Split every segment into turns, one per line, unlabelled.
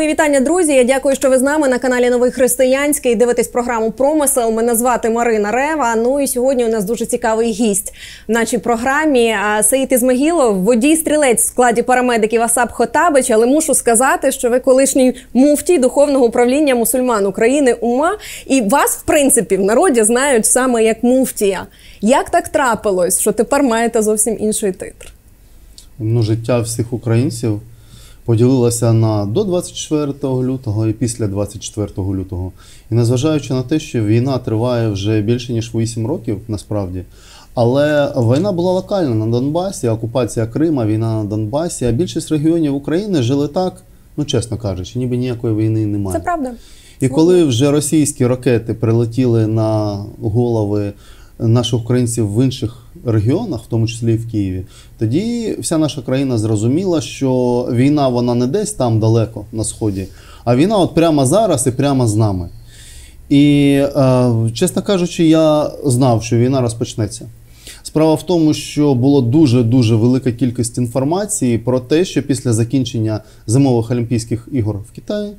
Мої вітання, друзі. Я дякую, що ви з нами на каналі Новий Християнський. Дивитесь програму «Промисел». Мене звати Марина Рева. Ну і сьогодні у нас дуже цікавий гість в нашій програмі. Саїд Ізмагілов, водій-стрілець в складі парамедиків Асап Хотабич. Але мушу сказати, що ви колишній муфтій Духовного управління мусульман України УМА. І вас, в принципі, в народі знають саме як муфтія. Як так трапилось, що тепер маєте зовсім інший титр?
Життя всіх українців поділилося на до 24 лютого і після 24 лютого. І незважаючи на те, що війна триває вже більше ніж 8 років, насправді, але війна була локальна на Донбасі, окупація Крима, війна на Донбасі, а більшість регіонів України жили так, чесно кажучи, ніби ніякої війни немає.
Це правда.
І коли вже російські ракети прилетіли на голови наших українців в інших регіонах, в тому числі і в Києві, тоді вся наша країна зрозуміла, що війна вона не десь там далеко на Сході, а війна от прямо зараз і прямо з нами. І, чесно кажучи, я знав, що війна розпочнеться. Справа в тому, що було дуже-дуже велика кількість інформації про те, що після закінчення зимових Олімпійських ігор в Китаї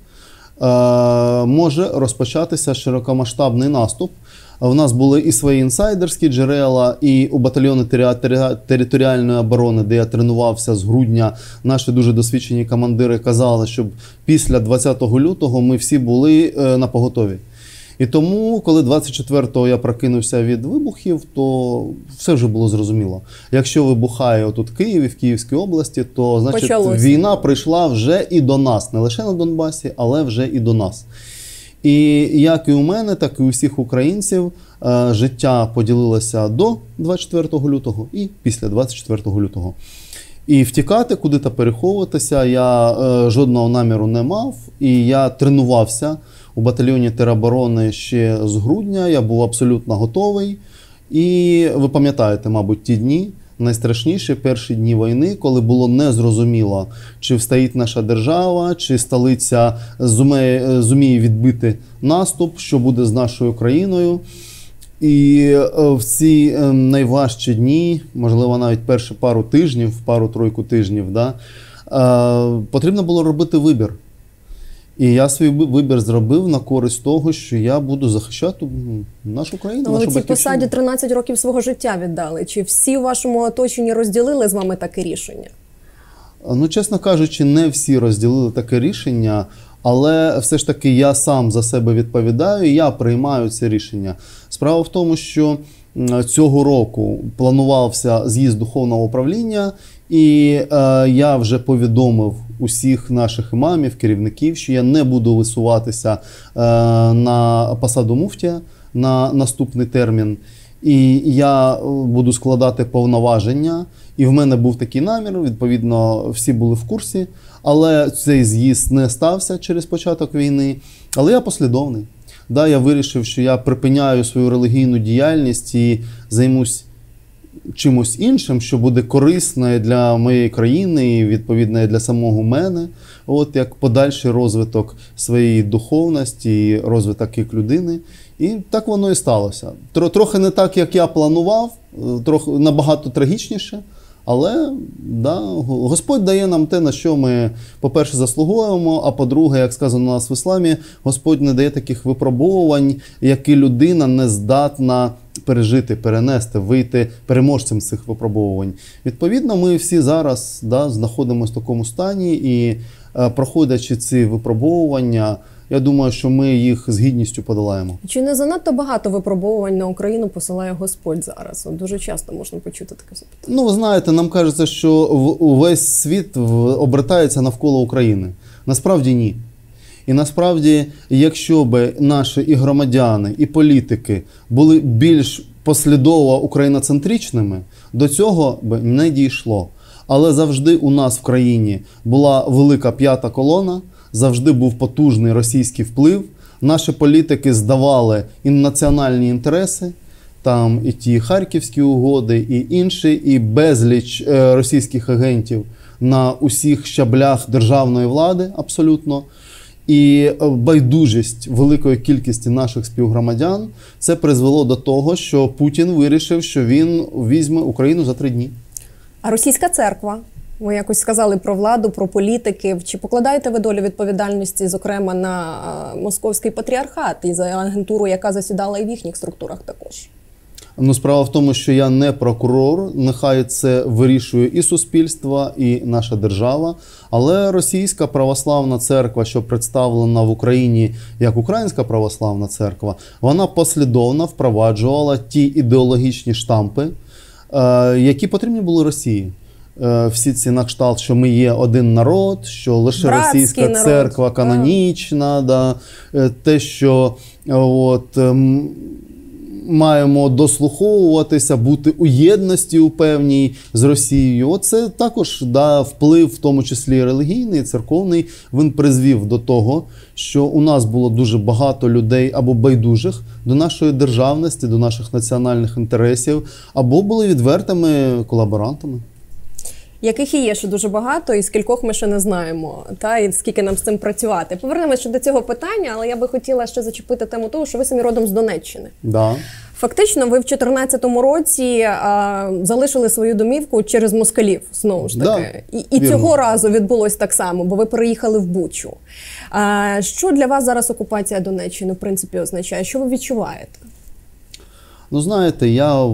може розпочатися широкомасштабний наступ. У нас були і свої інсайдерські джерела, і у батальйоні територіальної оборони, де я тренувався з грудня, наші дуже досвідчені командири казали, щоб після 20 лютого ми всі були на поготові. І тому, коли 24-го я прокинувся від вибухів, то все вже було зрозуміло. Якщо вибухає отут в Києві, в Київській області, то значить війна прийшла вже і до нас. Не лише на Донбасі, але вже і до нас. І як і у мене, так і у всіх українців життя поділилося до 24 лютого і після 24 лютого. І втікати, куди-то переховуватися я жодного наміру не мав. І я тренувався у батальйоні тероборони ще з грудня, я був абсолютно готовий. І ви пам'ятаєте, мабуть, ті дні, найстрашніші перші дні війни, коли було незрозуміло, чи встоїть наша держава, чи столиця зуміє відбити наступ, що буде з нашою країною. І в ці найважчі дні, можливо, навіть перші пару-тройку тижнів, потрібно було робити вибір. І я свій вибір зробив на користь того, що я буду захищати нашу країну, нашу батьківщину.
Ви цій посаді 13 років свого життя віддали. Чи всі у вашому оточенні розділили з вами таке рішення?
Чесно кажучи, не всі розділили таке рішення, але все ж таки я сам за себе відповідаю і я приймаю це рішення. Справа в тому, що цього року планувався з'їзд Духовного управління, і я вже повідомив усіх наших імамів, керівників, що я не буду висуватися на посаду муфтія на наступний термін. І я буду складати повноваження. І в мене був такий намір, відповідно, всі були в курсі. Але цей з'їзд не стався через початок війни. Але я послідовний. Я вирішив, що я припиняю свою релігійну діяльність і займусь чимось іншим, що буде корисне для моєї країни і, відповідно, для самого мене. Як подальший розвиток своєї духовності і розвиток як людини. І так воно і сталося. Трохи не так, як я планував, трохи набагато трагічніше. Але Господь дає нам те, на що ми, по-перше, заслуговуємо, а по-друге, як сказано у нас в ісламі, Господь не дає таких випробовувань, які людина не здатна пережити, перенести, вийти переможцем цих випробовувань. Відповідно, ми всі зараз знаходимося в такому стані і, проходячи ці випробовування, я думаю, що ми їх з гідністю подолаємо. Чи
не занадто багато випробовувань на Україну посилає Господь зараз? Дуже часто можна почути таке запитання.
Ви знаєте, нам кажеться, що весь світ обертається навколо України. Насправді ні. І насправді, якщо б наші і громадяни, і політики були більш послідовно україноцентричними, до цього б не дійшло. Але завжди у нас в країні була велика п'ята колона, завжди був потужний російський вплив. Наші політики здавали і національні інтереси, там і ті Харківські угоди, і інші, і безліч російських агентів на усіх щаблях державної влади абсолютно. І байдужість великої кількості наших співгромадян, це призвело до того, що Путін вирішив, що він візьме Україну за 3 дні.
А російська церква Ви якось сказали про владу, про політиків. Чи покладаєте ви долю відповідальності, зокрема, на московський патріархат і за агентуру, яка засідала і в їхніх структурах також?
Ну, справа в тому, що я не прокурор, нехай це вирішує і суспільство, і наша держава. Але Російська православна церква, що представлена в Україні як Українська православна церква, вона послідовно впроваджувала ті ідеологічні штампи, які потрібні були Росії. Всі ці на кшталт, що ми є один народ, що лише
братський
російська
народ,
церква канонічна, да, те, що маємо дослуховуватися, бути у єдності у певній з Росією. Оце також вплив, в тому числі релігійний, церковний, він призвів до того, що у нас було дуже багато людей або байдужих до нашої державності, до наших національних інтересів, або були відвертими колаборантами.
Яких і є ще дуже багато, і скількох ми ще не знаємо, і скільки нам з цим працювати. Повернемося до цього питання, але я би хотіла ще зачепити тему того, що ви самі родом з Донеччини.
Да.
Фактично, ви в 2014 році залишили свою домівку через москалів, знову ж таки.
Да,
і цього разу відбулось так само, бо ви переїхали в Бучу. Що для вас зараз окупація Донеччини, в принципі, означає? Що ви відчуваєте?
Ну, знаєте, я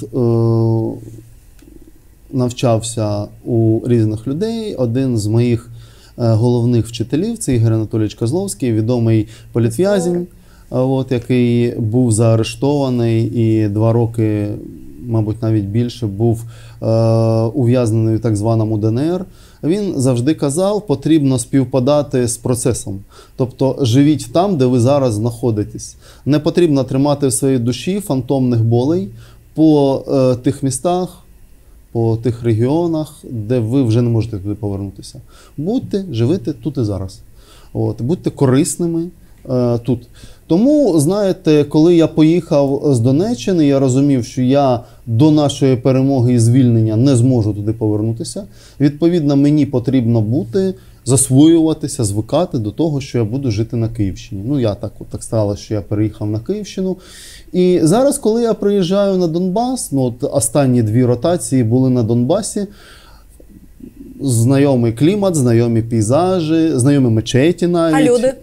навчався у різних людей. Один з моїх головних вчителів – це Ігор Анатолійович Козловський, відомий політв'язень, який був заарештований і 2 роки, мабуть, навіть більше, був ув'язнений в так званому ДНР. Він завжди казав, потрібно співпадати з процесом. Тобто, живіть там, де ви зараз знаходитесь. Не потрібно тримати в своїй душі фантомних болей по тих містах, по тих регіонах, де ви вже не можете туди повернутися. Будьте, живите тут і зараз. Будьте корисними тут. Тому, знаєте, коли я поїхав з Донеччини, я розумів, що я до нашої перемоги і звільнення не зможу туди повернутися. Відповідно, мені потрібно бути, засвоюватися, звикати до того, що я буду жити на Київщині. Ну, я так сталося, що я переїхав на Київщину. І зараз, коли я приїжджаю на Донбас, останні 2 ротації були на Донбасі, знайомий клімат, знайомі пейзажі, знайомі мечеті навіть.
А люди?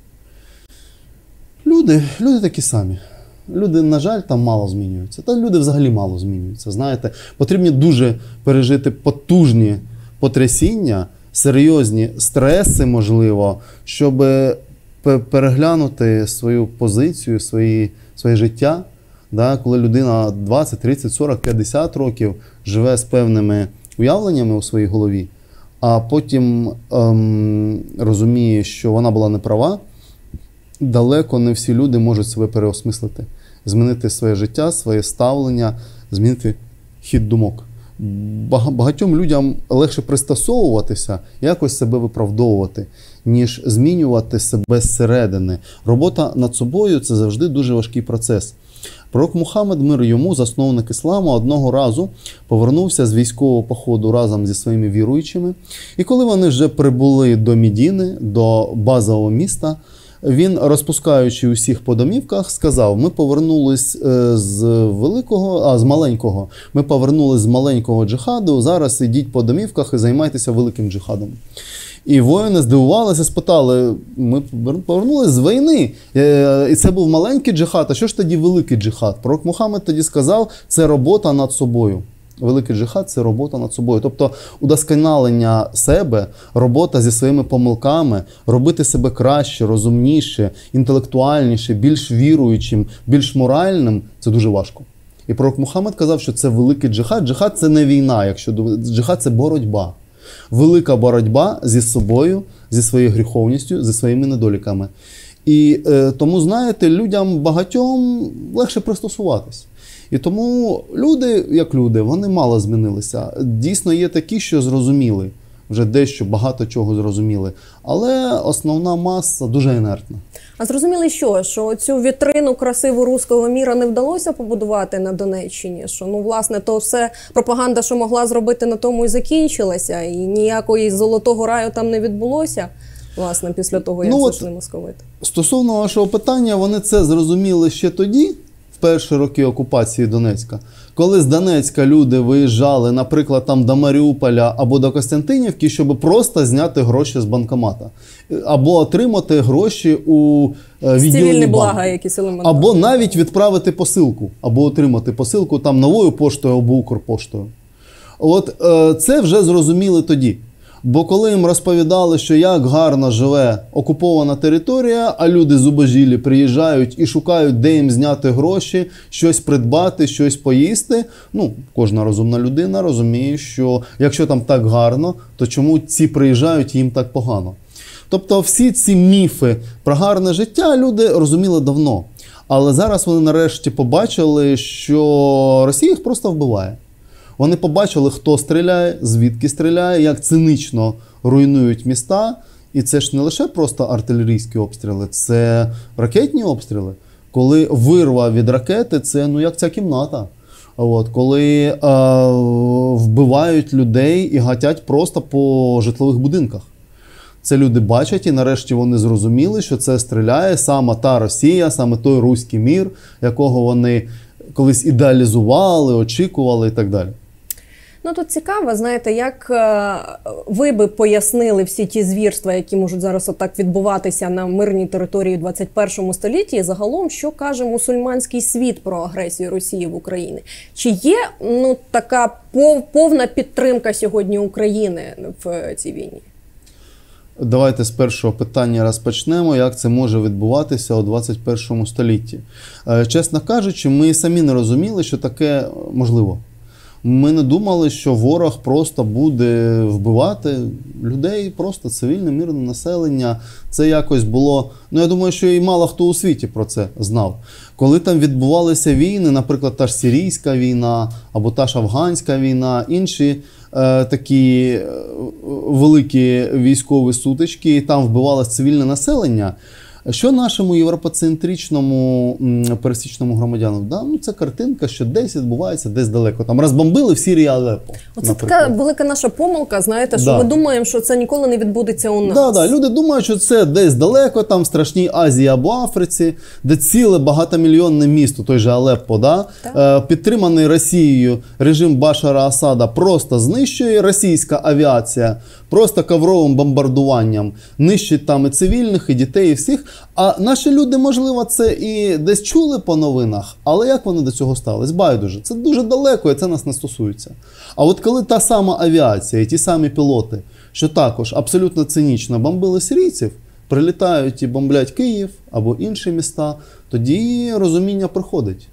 Люди такі самі. Люди, на жаль, там мало змінюються. Та люди взагалі мало змінюються. Знаєте, потрібно дуже пережити потужні потрясіння, серйозні стреси, можливо, щоб переглянути свою позицію, своє життя. Коли людина 20, 30, 40, 50 років живе з певними уявленнями у своїй голові, а потім розуміє, що вона була неправа, далеко не всі люди можуть себе переосмислити, змінити своє життя, своє ставлення, змінити хід думок. Багатьом людям легше пристосовуватися, якось себе виправдовувати, ніж змінювати себе зсередини. Робота над собою – це завжди дуже важкий процес. Пророк Мухаммед, мир йому, засновник ісламу, одного разу повернувся з військового походу разом зі своїми віруючими. І коли вони вже прибули до Медіни, до базового міста, він, розпускаючи усіх по домівках, сказав: ми повернулись з маленького. Ми повернулись з маленького джихаду, зараз ідіть по домівках і займайтеся великим джихадом. І воїни здивувалися, спитали: ми повернулись з війни, і це був маленький джихад, а що ж тоді великий джихад? Пророк Мухаммед тоді сказав: це робота над собою. Великий джихад – це робота над собою. Тобто удосконалення себе, робота зі своїми помилками, робити себе краще, розумніше, інтелектуальніше, більш віруючим, більш моральним – це дуже важко. І пророк Мухаммед казав, що це великий джихад. Джихад – це не війна, джихад – це боротьба. Велика боротьба зі собою, зі своєю гріховністю, зі своїми недоліками. І тому, знаєте, людям багатьом легше пристосуватись. І тому люди, як люди, вони мало змінилися. Дійсно є такі, що зрозуміли, вже дещо, багато чого зрозуміли. Але основна маса дуже інертна.
А зрозуміли що цю вітрину красиву руського міра не вдалося побудувати на Донеччині? Що, власне, то все пропаганда, що могла зробити, на тому і закінчилася, і ніякої золотого раю там не відбулося, власне, після того, як зайшли московити?
Стосовно вашого питання, вони це зрозуміли ще тоді, в перші роки окупації Донецька, коли з Донецька люди виїжджали, наприклад, там до Маріуполя або до Костянтинівки, щоб просто зняти гроші з банкомата. Або отримати гроші у відділенні
Цивільні
банку.
блага, якісь елементи.
Або навіть відправити посилку, або отримати посилку там новою поштою або Укрпоштою. От це вже зрозуміли тоді. Бо коли їм розповідали, що як гарно живе окупована територія, а люди зубожілі приїжджають і шукають, де їм зняти гроші, щось придбати, щось поїсти, ну, кожна розумна людина розуміє, що якщо там так гарно, то чому ці приїжджають і їм так погано? Тобто всі ці міфи про гарне життя люди розуміли давно. Але зараз вони нарешті побачили, що Росія їх просто вбиває. Вони побачили, хто стріляє, звідки стріляє, як цинично руйнують міста. І це ж не лише просто артилерійські обстріли, це ракетні обстріли. Коли вирва від ракети, це ну як ця кімната. От, коли вбивають людей і гатять просто по житлових будинках. Це люди бачать і нарешті вони зрозуміли, що це стріляє саме та Росія, саме той руський мір, якого вони колись ідеалізували, очікували і так далі.
Ну, тут цікаво, знаєте, як ви би пояснили всі ті звірства, які можуть зараз отак відбуватися на мирній території в 21 столітті, і загалом, що каже мусульманський світ про агресію Росії в Україні? Чи є ну, така повна підтримка сьогодні України в цій війні?
Давайте з першого питання розпочнемо, як це може відбуватися у 21 столітті. Чесно кажучи, ми самі не розуміли, що таке можливо. Ми не думали, що ворог просто буде вбивати людей, просто цивільне, мирне населення. Це якось було, ну я думаю, що і мало хто у світі про це знав. Коли там відбувалися війни, наприклад, та ж сирійська війна, або та ж афганська війна, інші такі великі військові сутички, і там вбивалося цивільне населення, що нашому європоцентричному пересічному громадянину? Да? Ну, це картинка, що десь відбувається, десь далеко. Там розбомбили в Сирії Алеппо.
Оце така велика наша помилка, знаєте, що ми думаємо, що це ніколи не відбудеться у нас.
Да. Люди думають, що це десь далеко, там в страшній Азії або Африці, де ціле багатомільйонне місто, той же Алеппо, підтриманий Росією режим Башара Асада просто знищує, російська авіація просто ковровим бомбардуванням нищить там і цивільних, і дітей, і всіх. А наші люди, можливо, це і десь чули по новинах, але як вони до цього ставились? Байдуже. Це дуже далеко і це нас не стосується. А от коли та сама авіація і ті самі пілоти, що також абсолютно цинічно бомбили сирійців, прилітають і бомблять Київ або інші міста, тоді розуміння приходить.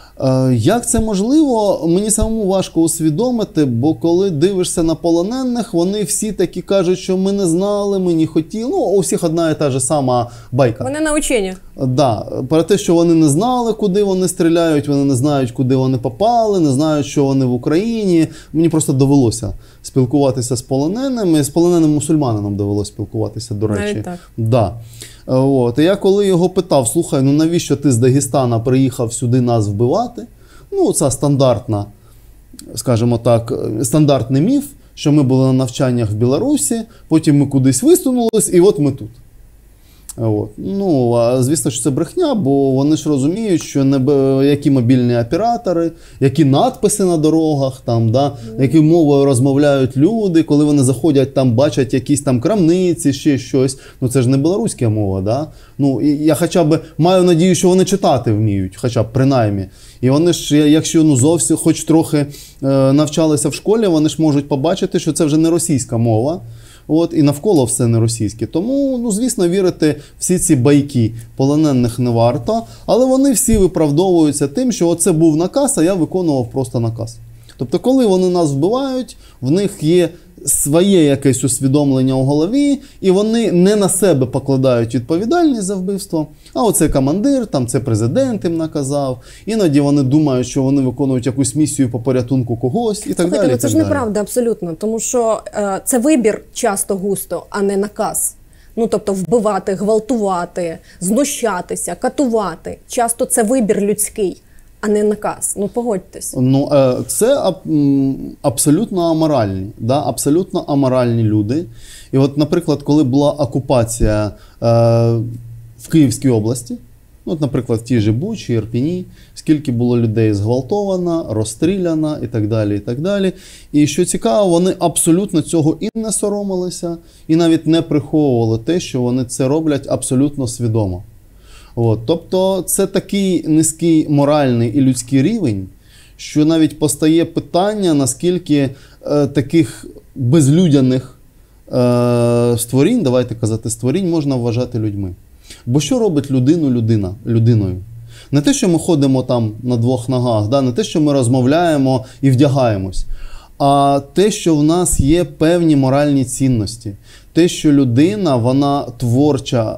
Як це можливо, мені самому важко усвідомити, бо коли дивишся на полонених, вони всі такі кажуть, що ми не знали, ми не хотіли. Ну, у всіх одна і та ж сама байка.
Вони на учення.
Да, про те, що вони не знали, куди вони стріляють, вони не знають, куди вони попали, не знають, що вони в Україні. Мені просто довелося спілкуватися з полоненими. З полоненим мусульманином довелося спілкуватися, до речі.
Навіть так.
Да. От. І я коли його питав, слухай, ну навіщо ти з Дагестана приїхав сюди нас вбивати? Ну, це стандартна, скажімо так, стандартний міф, що ми були на навчаннях в Білорусі, потім ми кудись висунулись, і от ми тут. От. Ну, а звісно, що це брехня, бо вони ж розуміють, що які мобільні оператори, які надписи на дорогах, там, якою мовою розмовляють люди, коли вони заходять, там бачать якісь там крамниці, ще щось. Ну, це ж не білоруська мова, да? Ну, і я хоча б маю надію, що вони читати вміють, хоча б принаймні. І вони ж, якщо зовсім хоч трохи навчалися в школі, вони ж можуть побачити, що це вже не російська мова. От, і навколо все не російське. Тому, звісно, вірити всі ці байки полонених не варто, але вони всі виправдовуються тим, що оце був наказ, а я виконував просто наказ. Тобто, коли вони нас вбивають, в них є своє якесь усвідомлення у голові, і вони не на себе покладають відповідальність за вбивство, а оце командир, там це президент їм наказав. Іноді вони думають, що вони виконують якусь місію по порятунку когось і так далі.
Ну це ж неправда абсолютно, тому що це вибір часто густо, а не наказ. Ну, тобто вбивати, гвалтувати, знущатися, катувати. Часто це вибір людський, а не наказ. Ну, погодьтесь. Ну,
це абсолютно аморальні, абсолютно аморальні люди. І от, наприклад, коли була окупація в Київській області, Ну, от, наприклад, в тій же Бучі, Ірпіні, скільки було людей зґвалтовано, розстріляно і так далі, і так далі. І що цікаво, вони абсолютно цього і не соромилися, і навіть не приховували те, що вони це роблять абсолютно свідомо. От. Тобто це такий низький моральний і людський рівень, що навіть постає питання, наскільки таких безлюдяних створінь, давайте казати, створінь можна вважати людьми. Бо що робить людиною? Не те, що ми ходимо там на двох ногах, да? Не те, що ми розмовляємо і вдягаємось, а те, що в нас є певні моральні цінності. Те, що людина, вона творче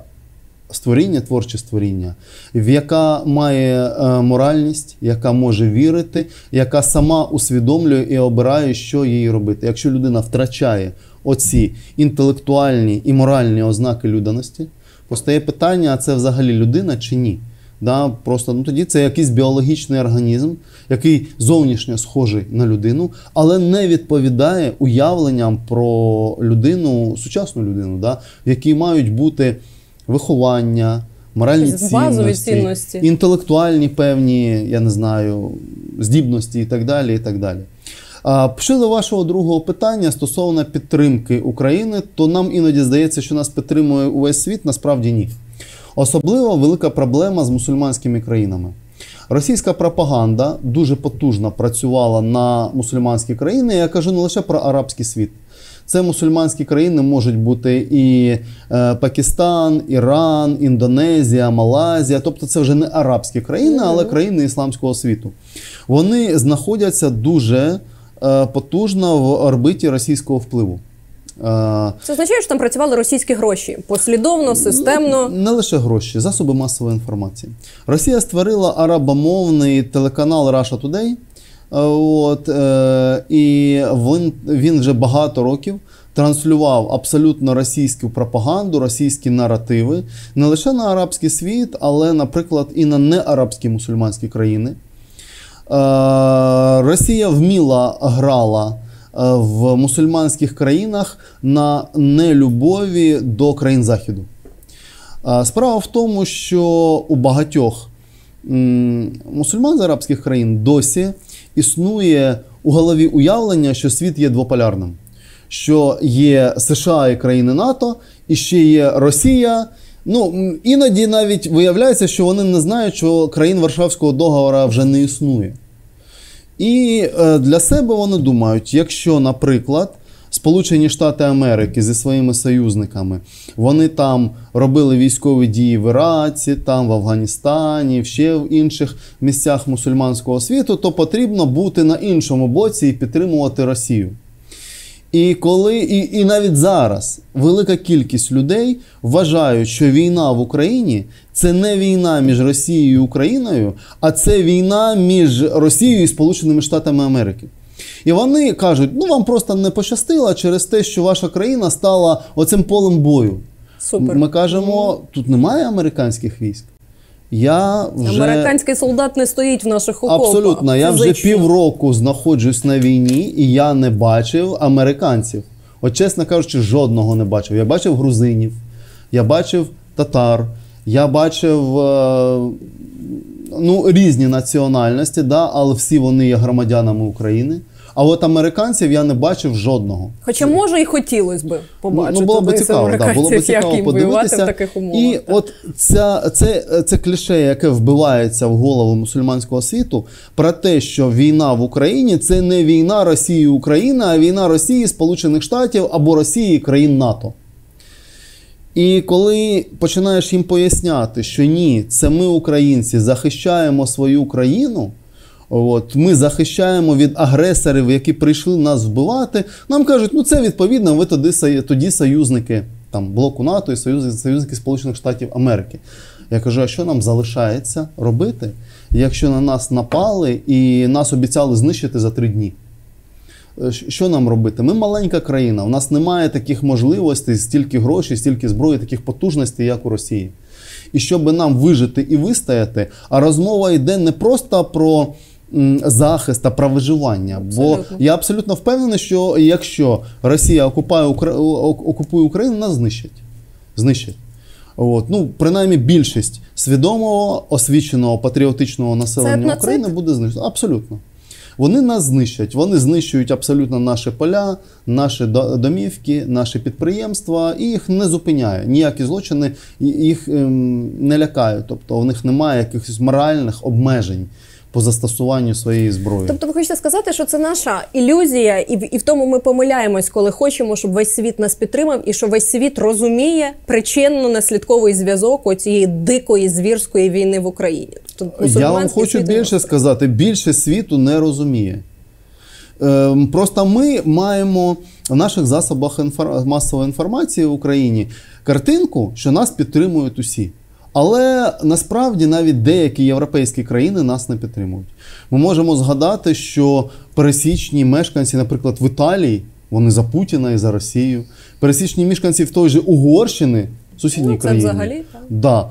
створіння, яка має моральність, яка може вірити, яка сама усвідомлює і обирає, що їй робити. Якщо людина втрачає оці інтелектуальні і моральні ознаки людяності, постає питання, а це взагалі людина чи ні? Да, просто, тоді це якийсь біологічний організм, який зовнішньо схожий на людину, але не відповідає уявленням про людину, сучасну людину, да, в якій мають бути виховання, моральні цінності, інтелектуальні певні, я не знаю, здібності і так далі, і так далі. Щодо вашого другого питання стосовно підтримки України, то нам іноді здається, що нас підтримує увесь світ, насправді ні. Особливо велика проблема з мусульманськими країнами. Російська пропаганда дуже потужно працювала на мусульманські країни, я кажу не лише про арабський світ. Це мусульманські країни можуть бути і Пакистан, Іран, Індонезія, Малайзія. Тобто це вже не арабські країни, але країни ісламського світу. Вони знаходяться дуже потужно в орбиті російського впливу.
Це означає, що там працювали російські гроші? Послідовно, системно?
Не лише гроші, засоби масової інформації. Росія створила арабомовний телеканал Russia Today. І він вже багато років транслював абсолютно російську пропаганду, російські наративи, не лише на арабський світ, але, наприклад, і на неарабські мусульманські країни. Росія вміло грала в мусульманських країнах на нелюбові до країн Заходу. Справа в тому, що у багатьох мусульман з арабських країн досі існує у голові уявлення, що світ є двополярним. Що є США і країни НАТО, і ще є Росія. Іноді навіть виявляється, що вони не знають, що країн Варшавського договору вже не існує. І для себе вони думають, якщо, наприклад, Сполучені Штати Америки зі своїми союзниками, вони там робили військові дії в Іраці, там в Афганістані, ще в інших місцях мусульманського світу, то потрібно бути на іншому боці і підтримувати Росію. І навіть зараз велика кількість людей вважають, що війна в Україні – це не війна між Росією і Україною, а це війна між Росією і Сполученими Штатами Америки. І вони кажуть, вам просто не пощастило через те, що ваша країна стала оцим полем бою.
Супер.
Ми кажемо, тут немає американських військ.
Американський солдат не стоїть в наших окопах.
Абсолютно. Я вже півроку знаходжусь на війні, і я не бачив американців. От чесно кажучи, жодного не бачив. Я бачив грузинів, я бачив татар, я бачив різні національності, але всі вони є громадянами України. А от американців я не бачив жодного.
Хоча, може, і хотілося б побачити
було б цікаво,
як їм воювати в таких умовах.
І от це кліше, яке вбивається в голову мусульманського світу, про те, що війна в Україні – це не війна Росії і України, а війна Росії, Сполучених Штатів або Росії і країн НАТО. І коли починаєш їм поясняти, що ні, це ми, українці, захищаємо свою країну, ми захищаємо від агресорів, які прийшли нас вбивати, нам кажуть, це відповідно, ви тоді союзники блоку НАТО і союзники Сполучених Штатів Америки. Я кажу, а що нам залишається робити, якщо на нас напали і нас обіцяли знищити за 3 дні? Що нам робити? Ми маленька країна, у нас немає таких можливостей, стільки грошей, стільки зброї, таких потужностей, як у Росії. І щоб нам вижити і вистояти, а розмова йде не просто про захист, а про виживання. Бо я абсолютно впевнений, що якщо Росія окупує Україну, нас знищать. Ну, принаймні більшість свідомого, освіченого, патріотичного населення України буде знищено. Абсолютно. Вони нас знищать. Вони знищують абсолютно наші поля, наші домівки, наші підприємства, і їх не зупиняє. Ніякі злочини їх не лякають. Тобто у них немає якихось моральних обмежень по застосуванню своєї зброї.
Тобто ви хочете сказати, що це наша ілюзія, і в тому ми помиляємось, коли хочемо, щоб весь світ нас підтримав, і що весь світ розуміє причинно-наслідковий зв'язок оцієї дикої, звірської війни в Україні. Тобто,
я вам хочу більше сказати, більше світу не розуміє. Просто ми маємо в наших засобах масової інформації в Україні картинку, що нас підтримують усі. Але насправді навіть деякі європейські країни нас не підтримують. Ми можемо згадати, що пересічні мешканці, наприклад, в Італії, вони за Путіна і за Росію. Пересічні мешканці в той же Угорщини, сусідній країні. Це взагалі, так. Да.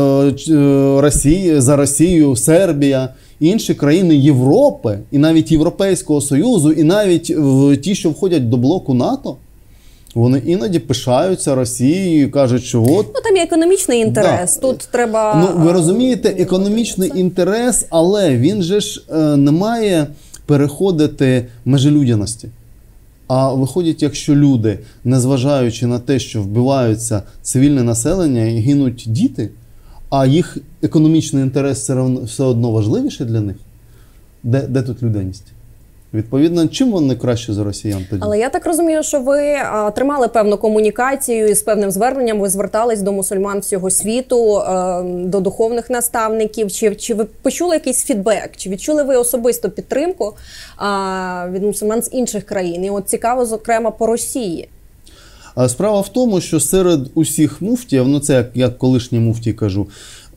За Росію, Сербія, інші країни Європи, і навіть Європейського Союзу, і навіть ті, що входять до блоку НАТО, вони іноді пишаються Росією, кажуть, що от...
Ну, там є економічний інтерес, тут треба...
Ну, ви розумієте, економічний інтерес, але він же ж не має переходити межі людяності. А виходить, якщо люди, незважаючи на те, що вбиваються цивільне населення і гинуть діти, а їх економічний інтерес все одно важливіше для них, де тут людяність? Відповідно, чим вони краще за росіян тоді?
Але я так розумію, що ви тримали певну комунікацію і з певним зверненням ви звертались до мусульман всього світу, до духовних наставників. Чи ви почули якийсь фідбек? Чи відчули ви особисто підтримку від мусульман з інших країн? І от цікаво, зокрема, по Росії.
Справа в тому, що серед усіх муфтіїв, ну це як колишній муфтій кажу,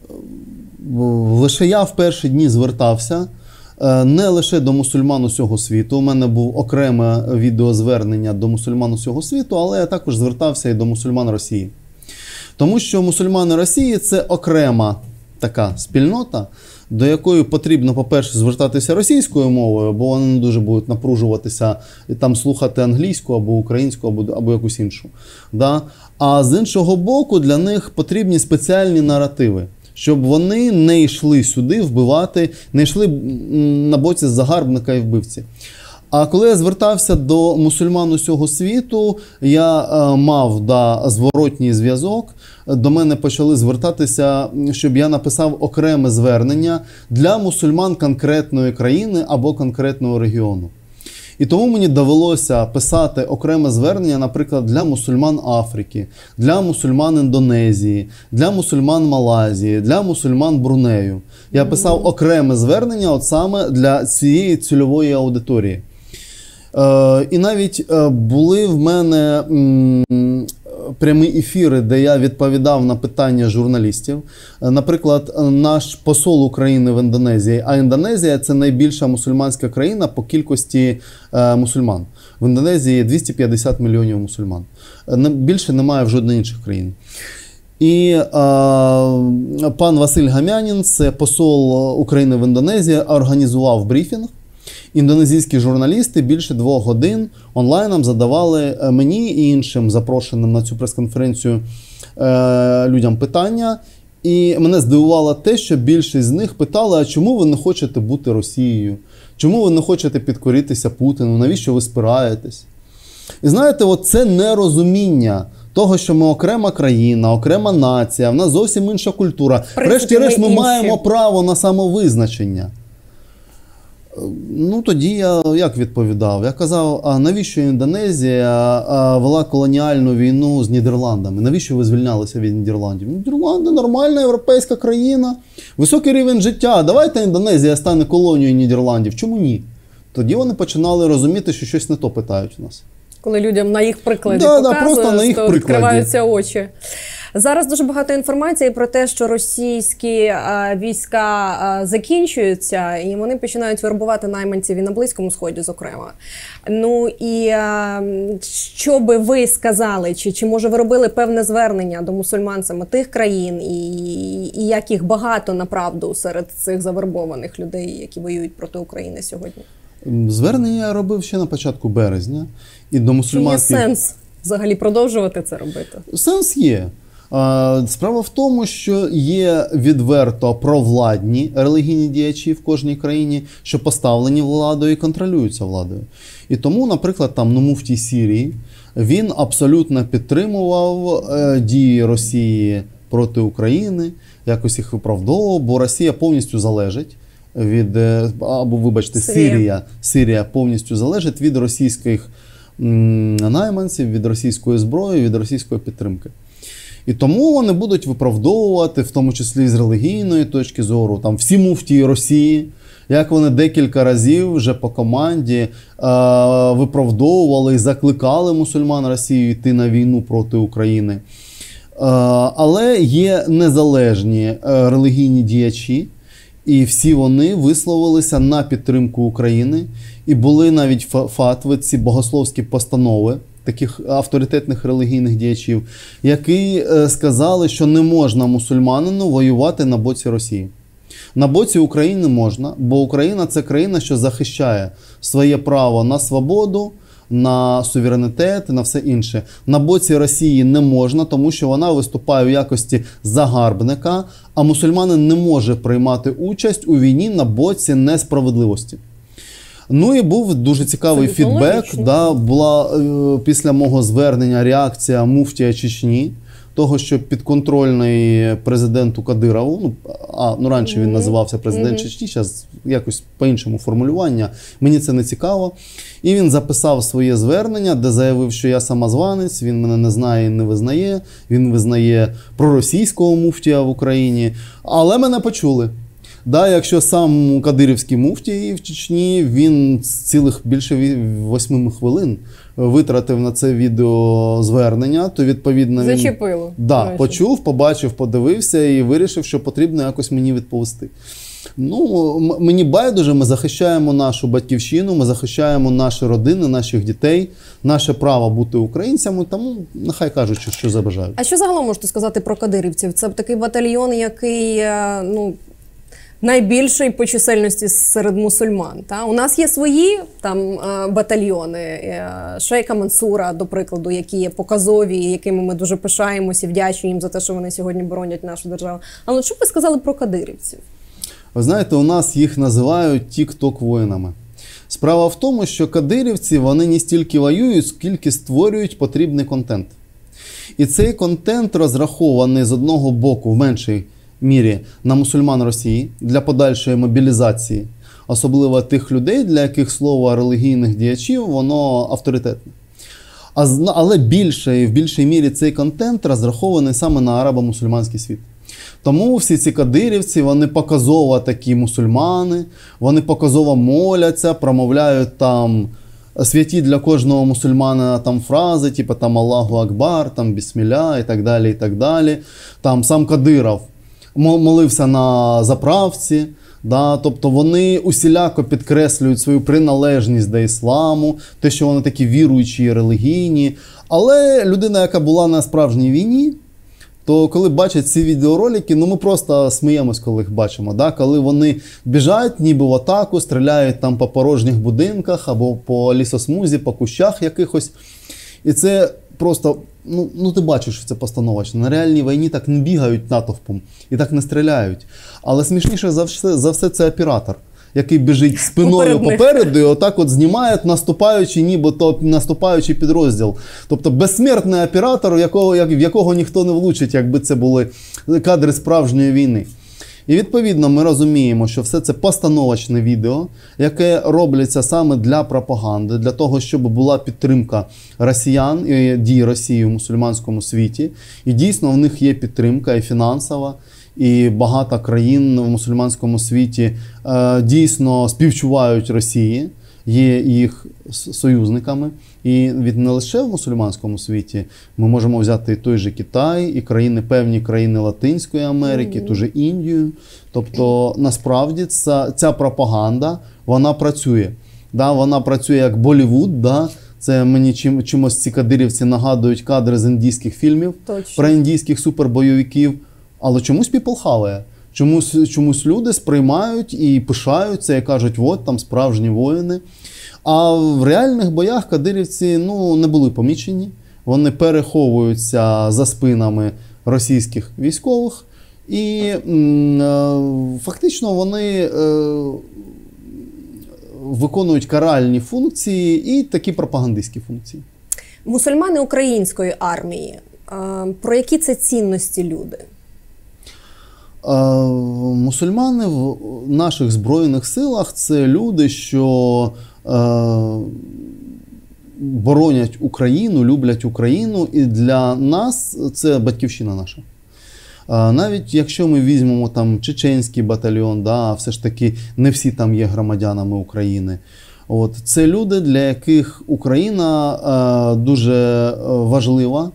лише я в перші дні звертався не лише до мусульман усього світу. У мене був окреме відеозвернення до мусульман усього світу, але я також звертався і до мусульман Росії. Тому що мусульмани Росії – це окрема така спільнота, до якої потрібно, по-перше, звертатися російською мовою, бо вони не дуже будуть напружуватися і там слухати англійську або українську, або якусь іншу. Да? А з іншого боку, для них потрібні спеціальні наративи, щоб вони не йшли сюди вбивати, не йшли на боці загарбника і вбивці. А коли я звертався до мусульман усього світу, я мав зворотній зв'язок. До мене почали звертатися, щоб я написав окреме звернення для мусульман конкретної країни або конкретного регіону. І тому мені довелося писати окреме звернення, наприклад, для мусульман Африки, для мусульман Індонезії, для мусульман Малайзії, для мусульман Брунею. Я писав окреме звернення от саме для цієї цільової аудиторії. І навіть були в мене прямі ефіри, де я відповідав на питання журналістів. Наприклад, наш посол України в Індонезії, а Індонезія – це найбільша мусульманська країна по кількості мусульман. В Індонезії 250 мільйонів мусульман. Більше немає в жодної іншої країни. І пан Василь Гамянін, це посол України в Індонезії, організував брифінг. Індонезійські журналісти більше 2 годин онлайном задавали мені і іншим запрошеним на цю прес-конференцію людям питання. І мене здивувало те, що більшість з них питали, а чому ви не хочете бути Росією? Чому ви не хочете підкоритися Путіну? Навіщо ви спираєтесь? І знаєте, от це нерозуміння того, що ми окрема країна, окрема нація, в нас зовсім інша культура. Врешті-решт ми маємо право на самовизначення. Ну, тоді я як відповідав? Я казав, а навіщо Індонезія вела колоніальну війну з Нідерландами? Навіщо ви звільнялися від Нідерландів? Нідерланди – нормальна європейська країна, високий рівень життя. Давайте Індонезія стане колонією Нідерландів. Чому ні? Тоді вони починали розуміти, що щось не то питають у нас.
Коли людям на їх прикладі показують, то відкриваються очі. Зараз дуже багато інформації про те, що російські війська закінчуються, і вони починають вербувати найманців і на Близькому Сході, зокрема. Ну і що би ви сказали, чи може ви робили певне звернення до мусульман саме тих країн, і як їх багато, направду, серед цих завербованих людей, які воюють проти України сьогодні?
Звернення я робив ще на початку березня. І до мусульманських...
Чи є сенс взагалі продовжувати це робити?
Сенс є. Справа в тому, що є відверто провладні релігійні діячі в кожній країні, що поставлені владою і контролюються владою. І тому, наприклад, там муфтій Сирії, він абсолютно підтримував дії Росії проти України, якось їх виправдовував, бо Росія повністю залежить від, або, вибачте, Сирія повністю залежить від російських найманців, від російської зброї, від російської підтримки. І тому вони будуть виправдовувати, в тому числі з релігійної точки зору, там всі муфтії Росії, як вони декілька разів вже по команді виправдовували і закликали мусульман Росії йти на війну проти України. Але є незалежні релігійні діячі, і всі вони висловилися на підтримку України. І були навіть фатви, ці богословські постанови таких авторитетних релігійних діячів, які сказали, що не можна мусульманину воювати на боці Росії. На боці України можна, бо Україна – це країна, що захищає своє право на свободу, на суверенітет, на все інше. На боці Росії не можна, тому що вона виступає в якості загарбника, а мусульманин не може приймати участь у війні на боці несправедливості. Ну і був дуже цікавий фідбек. Да, була після мого звернення реакція муфтія Чечні, того, що підконтрольний президенту Кадирову, раніше він називався президент Чечні, зараз якось по-іншому формулювання, мені це не цікаво. І він записав своє звернення, де заявив, що я самозванець, він мене не знає і не визнає, він визнає проросійського муфтія в Україні, але мене почули. Да, якщо сам кадирівський муфтій в Чечні, він цілих більше 8 хвилин витратив на це відеозвернення, то відповідно він
зачепило.
Да, почув, побачив, подивився і вирішив, що потрібно якось мені відповісти. Ну, мені байдуже, ми захищаємо нашу батьківщину, ми захищаємо наші родини, наших дітей, наше право бути українцями, тому нехай кажуть, що забажають.
А що загалом можете сказати про кадирівців? Це такий батальйон, який, найбільший по чисельності серед мусульман. Та? У нас є свої там батальйони, шейха Мансура, до прикладу, які є показові, якими ми дуже пишаємося і вдячні їм за те, що вони сьогодні боронять нашу державу. Але що б ви сказали про кадирівців?
Ви знаєте, у нас їх називають тік-ток-воїнами. Справа в тому, що кадирівці, вони не стільки воюють, скільки створюють потрібний контент. І цей контент розрахований з одного боку в меншій мірі на мусульман Росії для подальшої мобілізації, особливо тих людей, для яких слово релігійних діячів, воно авторитетне. Але в більшій мірі цей контент розрахований саме на арабо-мусульманський світ. Тому всі ці кадирівці, вони показово такі мусульмани, вони показово моляться, промовляють там святі для кожного мусульмана там фрази, типу там Аллаху Акбар, там Бісмілля і так далі, і так далі. Там сам Кадиров молився на заправці, да, тобто вони усіляко підкреслюють свою приналежність до ісламу, те, що вони такі віруючі і релігійні. Але людина, яка була на справжній війні, то коли бачать ці відеоролики, ми просто сміємось, коли їх бачимо. Да? Коли вони біжать, ніби в атаку, стріляють там по порожніх будинках або по лісосмузі, по кущах якихось. І це просто, ти бачиш, що це постановочно. На реальній війні так не бігають натовпом і так не стріляють. Але смішніше за все це оператор, який біжить спиною попереду і отак от знімає наступаючий, нібито наступаючий підрозділ. Тобто безсмертний оператор, в якого ніхто не влучить, якби це були кадри справжньої війни. І відповідно ми розуміємо, що все це постановочне відео, яке робляться саме для пропаганди, для того, щоб була підтримка росіян і дій Росії в мусульманському світі. І дійсно в них є підтримка і фінансова, і багато країн в мусульманському світі дійсно співчувають Росії, є їх союзниками. І не лише в мусульманському світі, ми можемо взяти і той же Китай, і певні країни Латинської Америки, ту же Індію. Тобто, насправді, ця пропаганда, вона працює. Да, вона працює як Боллівуд, да? Це мені чимось ці кадирівці нагадують кадри з індійських фільмів, про індійських супербойовиків. Але чомусь people хаває. Чомусь люди сприймають і пишаються, і кажуть, от там справжні воїни. А в реальних боях кадирівці не були помічені. Вони переховуються за спинами російських військових, і фактично вони виконують каральні функції і такі пропагандистські функції.
Мусульмани української армії, про які це цінності люди?
Мусульмани в наших Збройних силах – це люди, що боронять Україну, люблять Україну, і для нас це батьківщина наша. Навіть якщо ми візьмемо там чеченський батальйон, да, все ж таки не всі там є громадянами України. От, це люди, для яких Україна дуже важлива.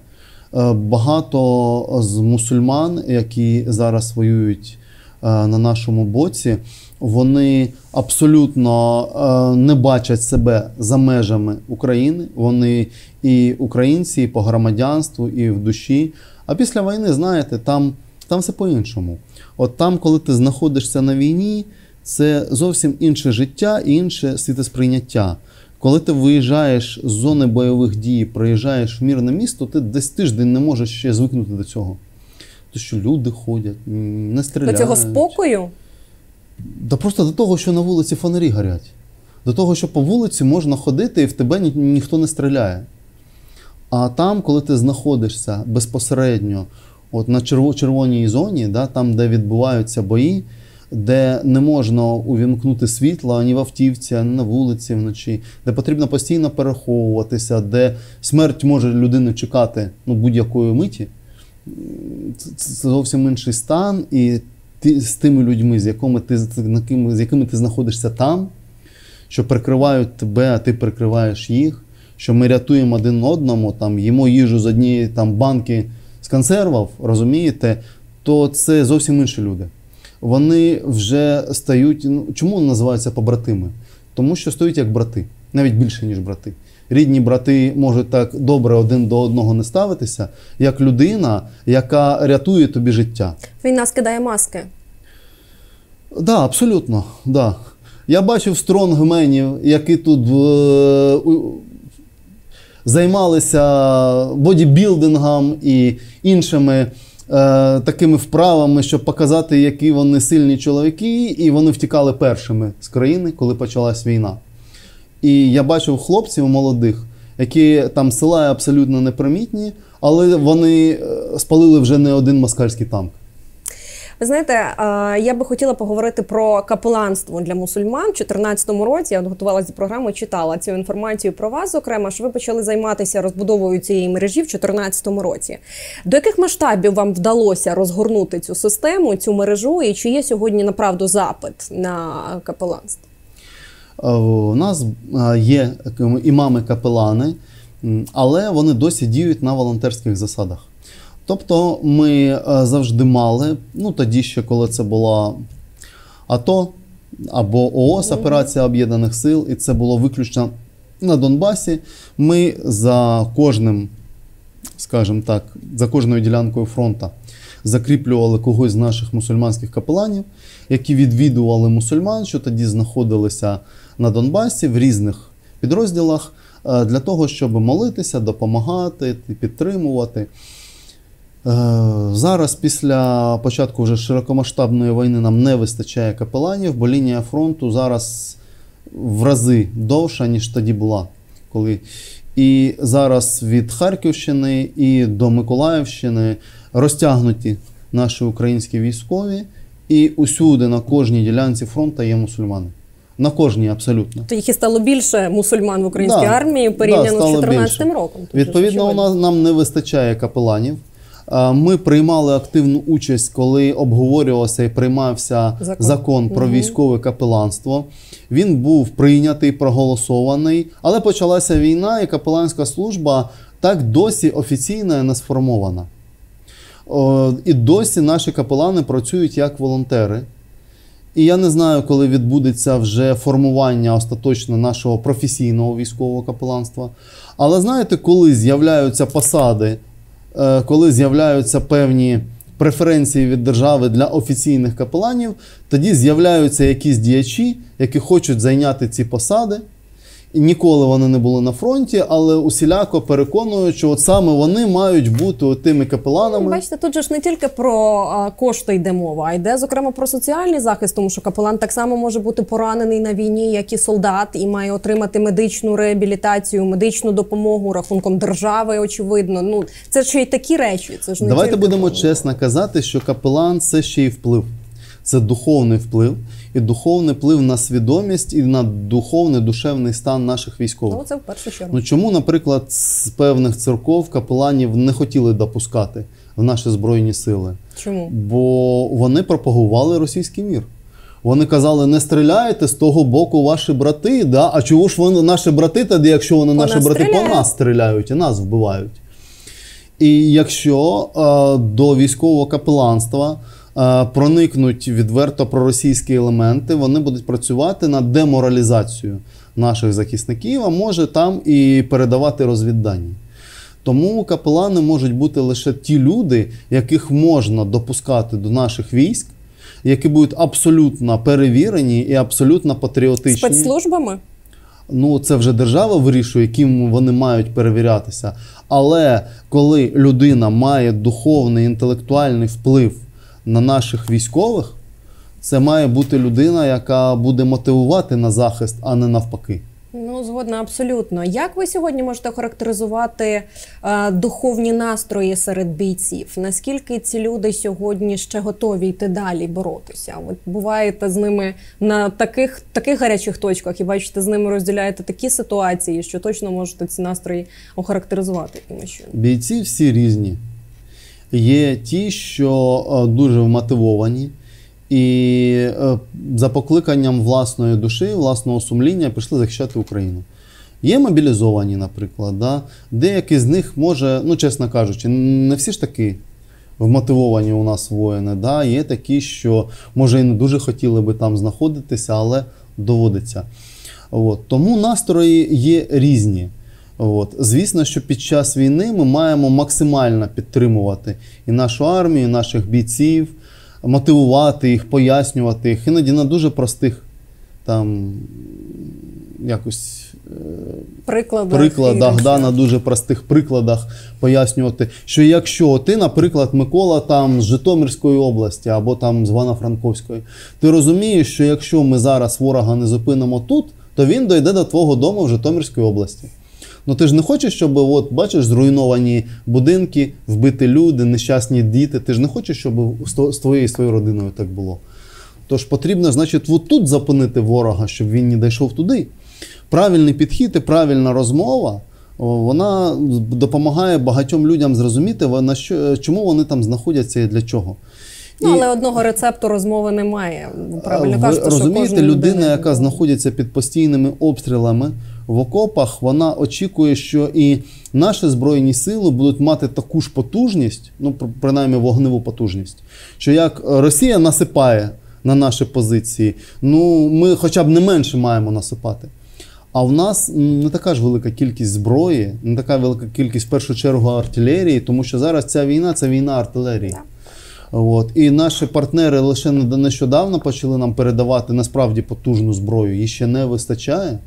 Багато з мусульман, які зараз воюють на нашому боці, вони абсолютно не бачать себе за межами України. Вони і українці, і по громадянству, і в душі. А після війни, знаєте, там все по-іншому. От там, коли ти знаходишся на війні, це зовсім інше життя і інше світосприйняття. Коли ти виїжджаєш з зони бойових дій, приїжджаєш в мирне місто, ти десь тиждень не можеш ще звикнути до цього. Тому що люди ходять, не стріляють.
До цього спокою?
Да просто до того, що на вулиці фонарі горять. До того, що по вулиці можна ходити і в тебе ніхто не стріляє. А там, коли ти знаходишся безпосередньо от на червоній зоні, да, там, де відбуваються бої, де не можна увімкнути світло ані в автівці, ані на вулиці вночі, де потрібно постійно переховуватися, де смерть може людину чекати будь-якої миті, це зовсім інший стан. І ти з тими людьми, з якими ти знаходишся там, що прикривають тебе, а ти прикриваєш їх, що ми рятуємо один одному, там, їмо їжу з однієї там, банки з консервів, розумієте, то це зовсім інші люди. Вони вже стають, чому вони називаються побратими? Тому що стають як брати, навіть більше, ніж брати. Рідні брати можуть так добре один до одного не ставитися, як людина, яка рятує тобі життя.
Війна скидає маски.
Так, да, абсолютно, да. Я бачив стронгменів, які тут займалися бодібілдингом і іншими такими вправами, щоб показати, які вони сильні чоловіки, і вони втікали першими з країни, коли почалась війна. І я бачив хлопців молодих, які там села абсолютно непримітні, але вони спалили вже не один москальський танк.
Ви знаєте, я би хотіла поговорити про капеланство для мусульман. У 2014 році я готувалася до програми, читала цю інформацію про вас, зокрема, що ви почали займатися розбудовою цієї мережі в 2014 році. До яких масштабів вам вдалося розгорнути цю систему, цю мережу, і чи є сьогодні направду запит на капеланство?
У нас є імами-капелани, але вони досі діють на волонтерських засадах. Тобто ми завжди мали, тоді ще, коли це була АТО або ООС, Операція Об'єднаних Сил, і це було виключно на Донбасі, ми за кожним, скажімо так, за кожною ділянкою фронту закріплювали когось з наших мусульманських капеланів, які відвідували мусульман, що тоді знаходилися на Донбасі в різних підрозділах, для того, щоб молитися, допомагати, підтримувати. Зараз, після початку вже широкомасштабної війни, нам не вистачає капеланів, бо лінія фронту зараз в рази довша, ніж тоді була. І зараз від Харківщини і до Миколаївщини розтягнуті наші українські військові, і усюди, на кожній ділянці фронту є мусульмани. На кожній абсолютно.
То їх і стало більше мусульман в українській армії порівняно з 2014 роком.
Відповідно, нам не вистачає капеланів. Ми приймали активну участь, коли обговорювався і приймався закон про військове капеланство. Він був прийнятий, проголосований, але почалася війна, і капеланська служба так досі офіційно не сформована. І досі наші капелани працюють як волонтери. І я не знаю, коли відбудеться вже формування остаточно нашого професійного військового капеланства. Але знаєте, коли з'являються посади, коли з'являються певні преференції від держави для офіційних капеланів, тоді з'являються якісь діячі, які хочуть зайняти ці посади, Ніколи вони не були на фронті, але усіляко переконують, що от саме вони мають бути тими капеланами.
Бачите, тут же ж не тільки про кошти йде мова, а йде, зокрема, про соціальний захист, тому що капелан так само може бути поранений на війні, як і солдат, і має отримати медичну реабілітацію, медичну допомогу рахунком держави, очевидно. Ну, це ж і такі речі. Це ж не
Давайте
тільки
будемо чесно казати, що капелан – це ще й вплив. Це духовний вплив. І духовний вплив на свідомість і на духовний, душевний стан наших військових.
Ну, це в першу чергу.
Ну, чому, наприклад, з певних церков капеланів не хотіли допускати в наші Збройні Сили?
Чому?
Бо вони пропагували російський мір. Вони казали, не стріляйте, з того боку ваші брати, да? А чого ж вони наші брати тоді, якщо вони наші брати по нас стріляють і нас вбивають? І якщо до військового капеланства проникнуть відверто проросійські елементи, вони будуть працювати над деморалізацією наших захисників, а може там і передавати розвіддані. Тому капелани можуть бути лише ті люди, яких можна допускати до наших військ, які будуть абсолютно перевірені і абсолютно патріотичні.
Спецслужбами?
Ну, це вже держава вирішує, яким вони мають перевірятися. Але коли людина має духовний, інтелектуальний вплив на наших військових, це має бути людина, яка буде мотивувати на захист, а не навпаки.
Ну, згодна, абсолютно. Як ви сьогодні можете характеризувати духовні настрої серед бійців? Наскільки ці люди сьогодні ще готові йти далі боротися? От буваєте з ними на таких гарячих точках і бачите, з ними розділяєте такі ситуації, що точно можете ці настрої охарактеризувати якимось чином?
Бійці всі різні. Є ті, що дуже вмотивовані і за покликанням власної душі, власного сумління пішли захищати Україну. Є мобілізовані, наприклад. Да? Деякі з них може, ну чесно кажучи, не всі ж таки вмотивовані у нас воїни. Да? Є такі, що може і не дуже хотіли би там знаходитися, але доводиться. От. Тому настрої є різні. От. Звісно, що під час війни ми маємо максимально підтримувати і нашу армію, і наших бійців, мотивувати їх, пояснювати їх, іноді на дуже простих там якось прикладах, да, на дуже простих прикладах пояснювати, що якщо ти, наприклад, Микола там з Житомирської області або там з Івано-Франковської, ти розумієш, що якщо ми зараз ворога не зупинимо тут, то він дойде до твого дому в Житомирській області. Ну ти ж не хочеш, щоб, от, бачиш, зруйновані будинки, вбиті люди, нещасні діти. Ти ж не хочеш, щоб з твоєю родиною так було. Тож потрібно, значить, от тут зупинити ворога, щоб він не дійшов туди. Правильний підхід і правильна розмова, вона допомагає багатьом людям зрозуміти, чому вони там знаходяться і для чого.
Ну, але одного рецепту розмови немає. Правильно кажете, що
розумієте, людина, яка знаходиться під постійними обстрілами в окопах, вона очікує, що і наші Збройні Сили будуть мати таку ж потужність, ну, принаймні вогневу потужність, що як Росія насипає на наші позиції, ну, ми хоча б не менше маємо насипати. А в нас не така ж велика кількість зброї, не така велика кількість, в першу чергу, артилерії, тому що зараз ця війна – це війна артилерії. От. І наші партнери лише нещодавно почали нам передавати насправді потужну зброю, її ще не вистачає.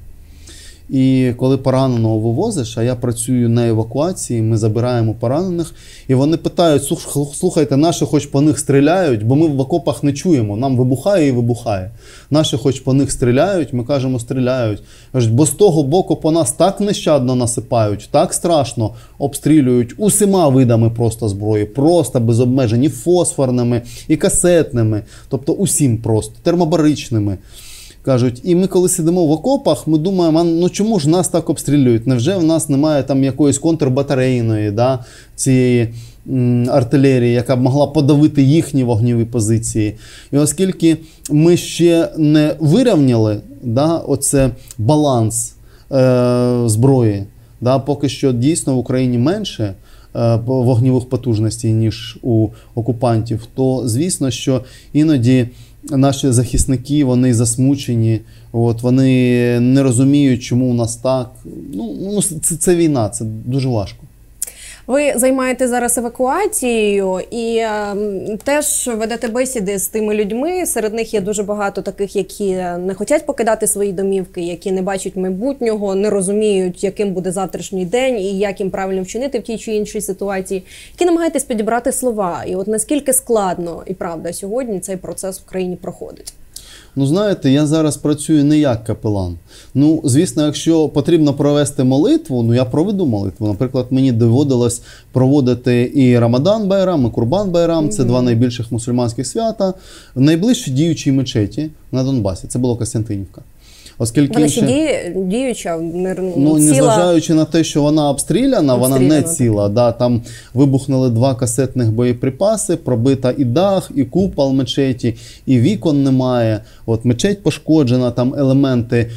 І коли пораненого вивозиш, а я працюю на евакуації, ми забираємо поранених, і вони питають, слухайте, наші хоч по них стріляють, бо ми в окопах не чуємо, нам вибухає і вибухає. Наші хоч по них стріляють, ми кажемо, стріляють. Кажуть, бо з того боку по нас так нещадно насипають, так страшно обстрілюють усіма видами просто зброї, просто без обмежень, і фосфорними, і касетними, тобто усім просто, термобаричними. Кажуть, і ми коли сидимо в окопах, ми думаємо, ну чому ж нас так обстрілюють? Невже в нас немає там якоїсь контрбатарейної, да, цієї артилерії, яка б могла подавити їхні вогневі позиції? І оскільки ми ще не вирівняли, да, оце баланс зброї, да, поки що дійсно в Україні менше вогневих потужностей, ніж у окупантів, то звісно, що іноді наші захисники, вони засмучені, от, вони не розуміють, чому у нас так. Ну, це війна, це дуже важко.
Ви займаєтеся зараз евакуацією і теж ведете бесіди з тими людьми. Серед них є дуже багато таких, які не хочуть покидати свої домівки, які не бачать майбутнього, не розуміють, яким буде завтрашній день і як їм правильно вчинити в тій чи іншій ситуації. Які намагаєтесь підібрати слова. І от наскільки складно і правда сьогодні цей процес в країні проходить?
Ну, знаєте, я зараз працюю не як капелан. Ну, звісно, якщо потрібно провести молитву, ну, я проведу молитву. Наприклад, мені доводилось проводити і Рамадан Байрам, і Курбан Байрам. Це два найбільших мусульманських свята в найближчій діючій мечеті на Донбасі. Це було Костянтинівка. Оскільки
вона ще діюча,
незважаючи на те, що вона обстріляна, вона не ціла. Да, там вибухнули 2 касетних боєприпаси, пробита і дах, і купол мечеті, і вікон немає. От мечеть пошкоджена, там елементи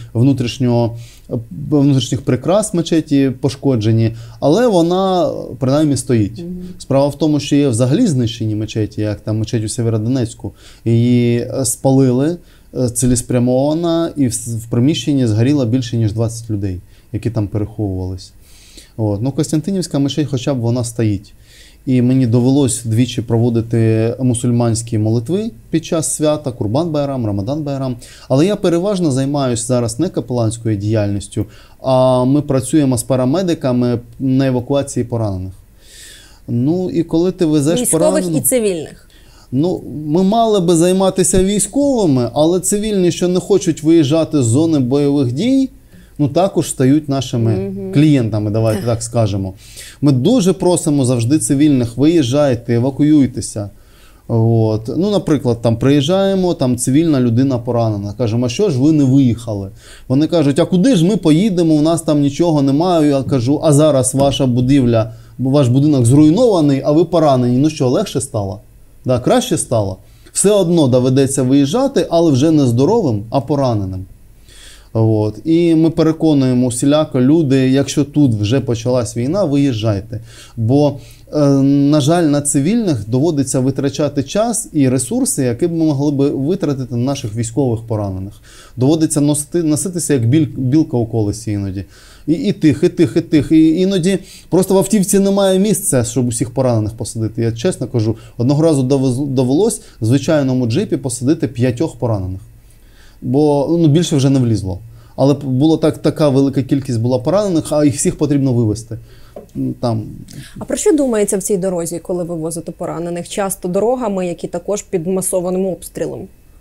внутрішніх прикрас мечеті пошкоджені, але вона принаймні стоїть. Справа в тому, що є взагалі знищені мечеті, як там мечеть у Сєвєродонецьку. Її спалили цілеспрямовано, і в приміщенні згоріло більше, ніж 20 людей, які там переховувались. От. Ну, Костянтинівська мечеть хоча б вона стоїть. І мені довелось двічі проводити мусульманські молитви під час свята, Курбан Байрам, Рамадан Байрам. Але я переважно займаюся зараз не капеланською діяльністю, а ми працюємо з парамедиками на евакуації поранених. Ну, і коли ти везеш
військових і цивільних.
Ну, ми мали би займатися військовими, але цивільні, що не хочуть виїжджати з зони бойових дій, ну також стають нашими клієнтами, давайте так скажемо. Ми дуже просимо завжди цивільних: виїжджайте, евакуюйтеся. От. Ну, наприклад, там приїжджаємо, там цивільна людина поранена. Кажемо, а що ж ви не виїхали? Вони кажуть, а куди ж ми поїдемо, у нас там нічого немає. Я кажу, а зараз ваша будівля, ваш будинок зруйнований, а ви поранені. Ну що, легше стало? Да, краще стало. Все одно доведеться виїжджати, але вже не здоровим, а пораненим. От. І ми переконуємо усіляко люди, якщо тут вже почалась війна, виїжджайте. Бо, на жаль, на цивільних доводиться витрачати час і ресурси, які б ми могли б витратити на наших військових поранених. Доводиться носитися як білка у колесі іноді. І тих. І іноді просто в автівці немає місця, щоб усіх поранених посадити. Я чесно кажу, одного разу довелось в звичайному джипі посадити 5 поранених. Бо більше вже не влізло. Але була така велика кількість була поранених, а їх всіх потрібно вивезти. Там.
А про що думається в цій дорозі, коли ви возите поранених? Часто дорогами, які також під масованим обстрілом.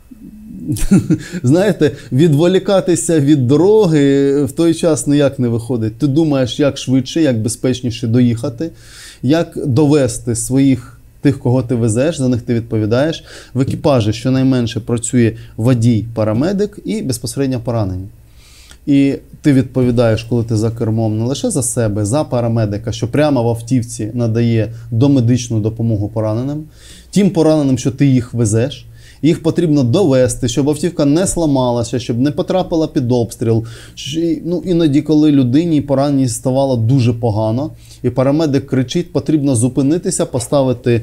Знаєте, відволікатися від дороги в той час ніяк не виходить. Ти думаєш, як швидше, як безпечніше доїхати, як довести своїх тих, кого ти везеш, за них ти відповідаєш. В екіпажі щонайменше працює водій, парамедик і безпосередньо поранені. І ти відповідаєш, коли ти за кермом, не лише за себе, за парамедика, що прямо в автівці надає домедичну допомогу пораненим, тим пораненим, що ти їх везеш. Їх потрібно довести, щоб автівка не сламалася, щоб не потрапила під обстріл. Ну, іноді, коли людині пораненій ставало дуже погано, і парамедик кричить, потрібно зупинитися, поставити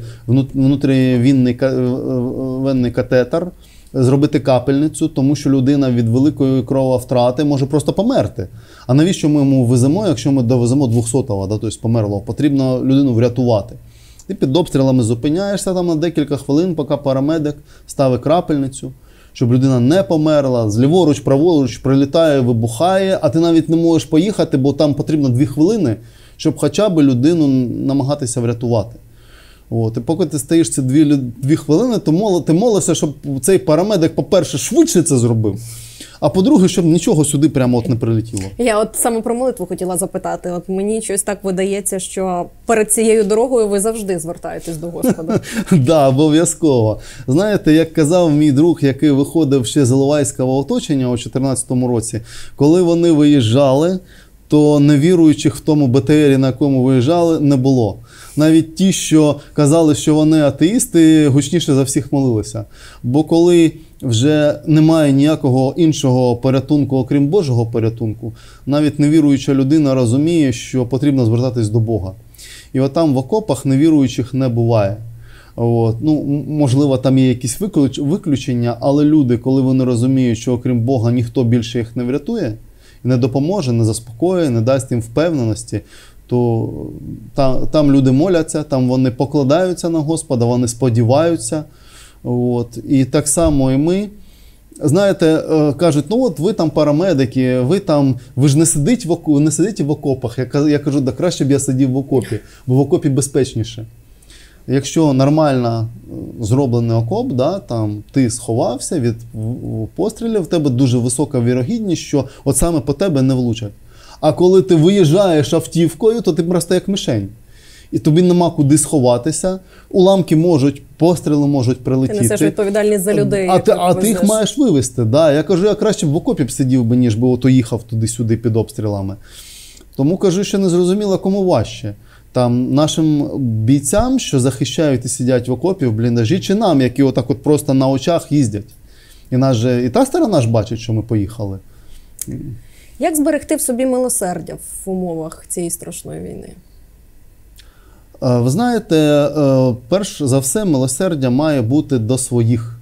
внутрівенний катетер, зробити капельницю, тому що людина від великої крововтрати може просто померти. А навіщо ми йому веземо, якщо ми довеземо 200-го, тобто померлого? Потрібно людину врятувати. Ти під обстрілами зупиняєшся там на декілька хвилин, поки парамедик ставить крапельницю, щоб людина не померла, зліворуч, праворуч прилітає, вибухає, а ти навіть не можеш поїхати, бо там потрібно 2 хвилини, щоб хоча б людину намагатися врятувати. От. І поки ти стоїш ці 2 хвилини, то ти молишся, щоб цей парамедик, по-перше, швидше це зробив, а по-друге, щоб нічого сюди прямо от не прилетіло.
Я от саме про молитву хотіла запитати. От мені щось так видається, що перед цією дорогою ви завжди звертаєтесь до Господа.
Так, обов'язково. Знаєте, як казав мій друг, який виходив ще з Іловайського оточення у 2014 році, коли вони виїжджали, то невіруючих в тому БТРі, на якому виїжджали, не було. Навіть ті, що казали, що вони атеїсти, гучніше за всіх молилися. Бо коли вже немає ніякого іншого порятунку, окрім Божого порятунку, навіть невіруюча людина розуміє, що потрібно звертатись до Бога. І от там в окопах невіруючих не буває. От. Ну, можливо, там є якісь виключення, але люди, коли вони розуміють, що окрім Бога ніхто більше їх не врятує, не допоможе, не заспокоює, не дасть їм впевненості, то там люди моляться, там вони покладаються на Господа, вони сподіваються. От. І так само і ми. Знаєте, кажуть, ну от ви там парамедики, ви ж не сидите в окопах. Я кажу, да краще б я сидів в окопі, бо в окопі безпечніше. Якщо нормально зроблений окоп, да, там ти сховався від пострілів, в тебе дуже висока вірогідність, що от саме по тебе не влучать. А коли ти виїжджаєш автівкою, то ти просто як мишень. І тобі нема куди сховатися, постріли можуть прилетіти.
Ти несеш відповідальність за людей.
А ти їх маєш вивезти. Да. Я кажу, я краще б в окопі б сидів би, ніж би ото їхав туди-сюди під обстрілами. Тому кажу, що не зрозуміло, кому важче. Там нашим бійцям, що захищають і сидять в окопі, в бліндажі, чи нам, які отак от просто на очах їздять. І та сторона ж бачить, що ми поїхали.
Як зберегти в собі милосердя в умовах цієї страшної війни?
Ви знаєте, перш за все, милосердя має бути до своїх.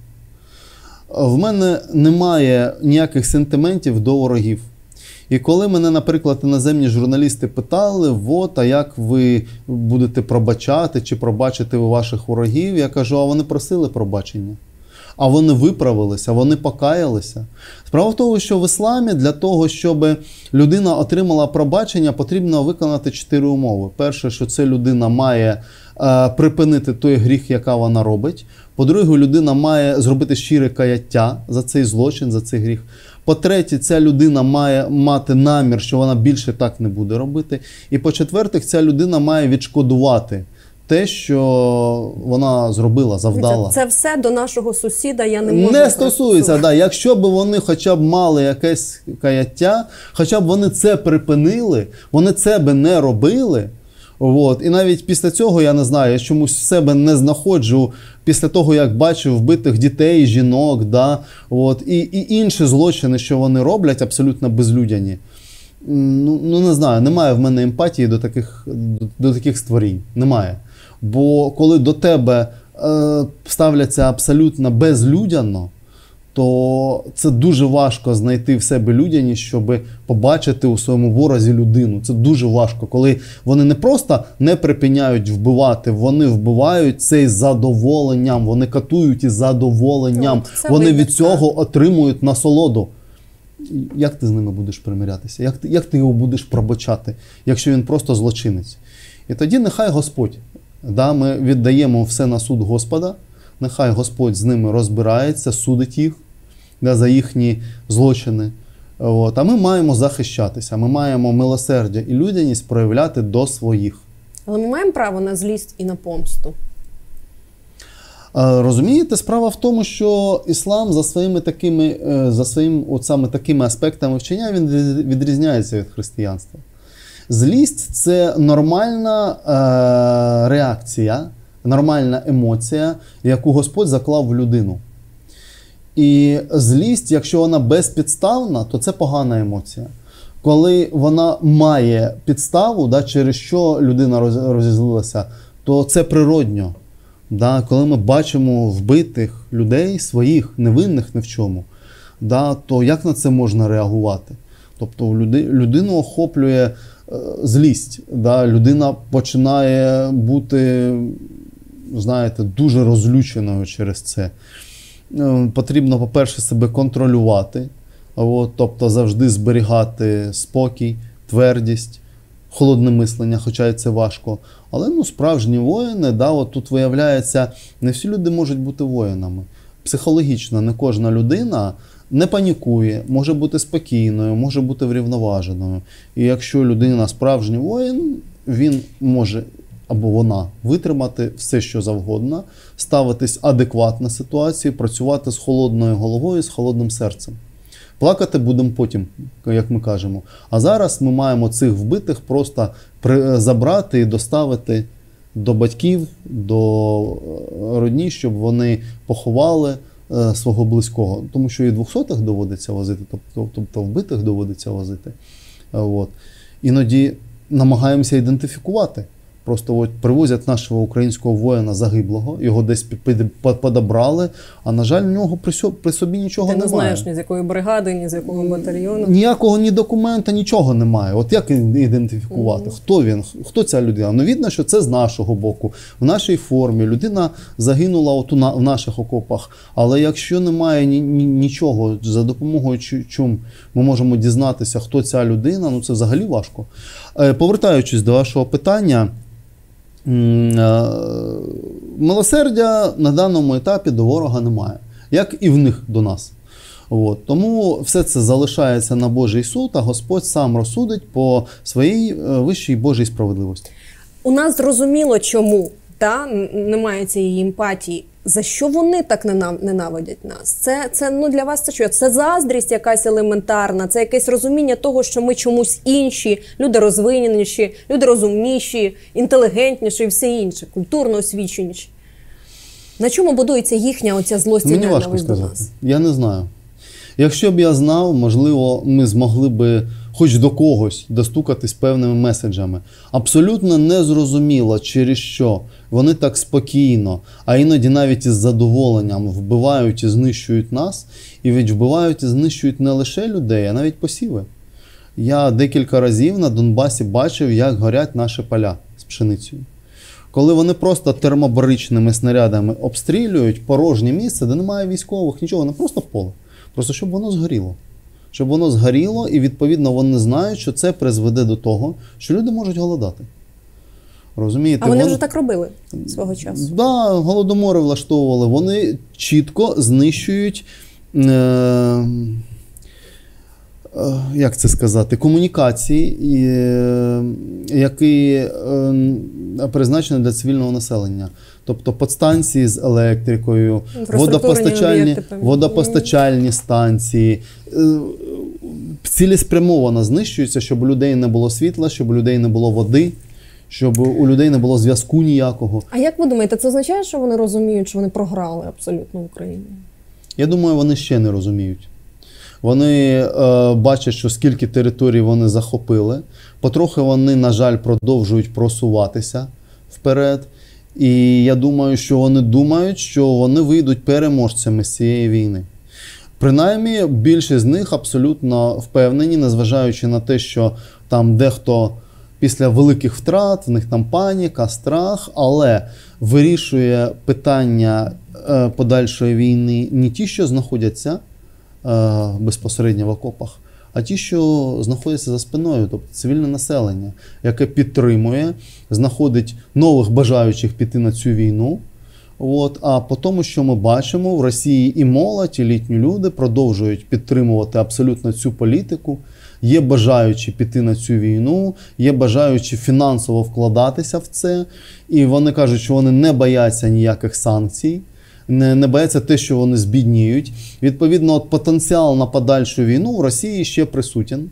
В мене немає ніяких сентиментів до ворогів. І коли мене, наприклад, іноземні журналісти питали, а як ви будете пробачати, чи пробачите ви ваших ворогів, я кажу, а вони просили пробачення. А вони виправилися, вони покаялися. Справа в тому, що в ісламі для того, щоб людина отримала пробачення, потрібно виконати 4 умови. Перше, що ця людина має припинити той гріх, який вона робить. По-друге, людина має зробити щире каяття за цей злочин, за цей гріх. По-третє, ця людина має мати намір, що вона більше так не буде робити. І по-четвертих, ця людина має відшкодувати те, що вона зробила, завдала.
Це все до нашого сусіда я не можу.
Не стосується, да. Якщо б вони хоча б мали якесь каяття, хоча б вони це припинили, вони це би не робили. От. І навіть після цього, я не знаю, я чомусь себе не знаходжу, після того, як бачу вбитих дітей, жінок, да, от, і інші злочини, що вони роблять, абсолютно безлюдяні. Ну не знаю, немає в мене емпатії до таких створінь. Немає. Бо коли до тебе ставляться абсолютно безлюдяно, то це дуже важко знайти в себе людяність, щоб побачити у своєму ворозі людину. Це дуже важко, коли вони не просто не припиняють вбивати, вони вбивають це із задоволенням, вони катують із задоволенням, вони від цього отримують насолоду. Як ти з ними будеш примирятися? Як ти його будеш пробачати, якщо він просто злочинець? І тоді нехай Господь, да, ми віддаємо все на суд Господа, нехай Господь з ними розбирається, судить їх, да, за їхні злочини. От. А ми маємо захищатися, ми маємо милосердя і людяність проявляти до своїх.
Але ми маємо право на злість і на помсту?
Розумієте, справа в тому, що іслам за своїми такими аспектами вчення він відрізняється від християнства. Злість – це нормальна реакція, нормальна емоція, яку Господь заклав в людину. І злість, якщо вона безпідставна, то це погана емоція. Коли вона має підставу, да, через що людина розізлилася, то це природньо. Да, коли ми бачимо вбитих людей, своїх, невинних ні в чому, да, то як на це можна реагувати? Тобто людину охоплює злість, да, людина починає бути, знаєте, дуже розлюченою через це. Потрібно, по-перше, себе контролювати, тобто завжди зберігати спокій, твердість, холодне мислення, хоча й це важко. Але справжні воїни, да, тут виявляється, не всі люди можуть бути воїнами. Психологічно не кожна людина не панікує, може бути спокійною, може бути врівноваженою. І якщо людина справжній воїн, він може або вона витримати все, що завгодно, ставитись адекватно ситуації, працювати з холодною головою, з холодним серцем. Плакати будемо потім, як ми кажемо. А зараз ми маємо цих вбитих просто забрати і доставити до батьків, до родні, щоб вони поховали свого близького. Тому що і 200-х доводиться возити, тобто вбитих доводиться возити. От. Іноді намагаємося ідентифікувати. Просто от привозять нашого українського воїна загиблого, його десь подобрали, а, на жаль, в нього при собі нічого немає.
Ти не знаєш ні з якої бригади, ні з якого батальйону.
Ніякого ні документа, нічого немає. От як ідентифікувати? Хто він? Хто ця людина? Ну, видно, що це з нашого боку, в нашій формі. Людина загинула от в наших окопах. Але якщо немає нічого, за допомогою чому ми можемо дізнатися, хто ця людина, ну це взагалі важко. Повертаючись до вашого питання, милосердя на даному етапі до ворога немає, як і в них до нас. От. Тому все це залишається на Божий суд, а Господь сам розсудить по своїй вищій Божій справедливості.
У нас зрозуміло, чому немає цієї емпатії. За що вони так ненавидять нас? Це ну, для вас це що? Це заздрість якась елементарна, це якесь розуміння того, що ми чомусь інші, люди розвиненіші, люди розумніші, інтелігентніші і все інше, культурно освіченіші. На чому будується їхня оця злость і ненависть до нас?
Я не знаю. Якщо б я знав, можливо, ми змогли б хоч до когось достукатись певними меседжами. Абсолютно незрозуміло, через що вони так спокійно, а іноді навіть із задоволенням вбивають і знищують нас, і ведь вбивають і знищують не лише людей, а навіть посіви. Я декілька разів на Донбасі бачив, як горять наші поля з пшеницею. Коли вони просто термобаричними снарядами обстрілюють порожнє місце, де немає військових, нічого, не просто поле. Просто щоб воно згоріло. Щоб воно згоріло, і відповідно вони знають, що це призведе до того, що люди можуть голодати. Розумієте?
А вони вже так робили свого часу?
Так, да, голодомори влаштовували. Вони чітко знищують, як це сказати, комунікації, які призначені для цивільного населення. Тобто подстанції з електрикою, водопостачальні станції. Цілеспрямовано знищуються, щоб у людей не було світла, щоб у людей не було води, щоб у людей не було зв'язку ніякого.
А як ви думаєте, це означає, що вони розуміють, що вони програли абсолютно в Україні?
Я думаю, вони ще не розуміють. Вони бачать, що скільки територій вони захопили. Потрохи вони, на жаль, продовжують просуватися вперед. І я думаю, що вони думають, що вони вийдуть переможцями з цієї війни. Принаймні, більшість з них абсолютно впевнені, незважаючи на те, що там дехто після великих втрат, в них там паніка, страх, але вирішує питання подальшої війни не ті, що знаходяться безпосередньо в окопах, а ті, що знаходяться за спиною, тобто цивільне населення, яке підтримує, знаходить нових бажаючих піти на цю війну. А по тому, що ми бачимо, в Росії і молодь, і літні люди продовжують підтримувати абсолютно цю політику. Є бажаючі піти на цю війну, є бажаючі фінансово вкладатися в це. І вони кажуть, що вони не бояться ніяких санкцій, не бояться те, що вони збідніють. Відповідно, потенціал на подальшу війну в Росії ще присутній.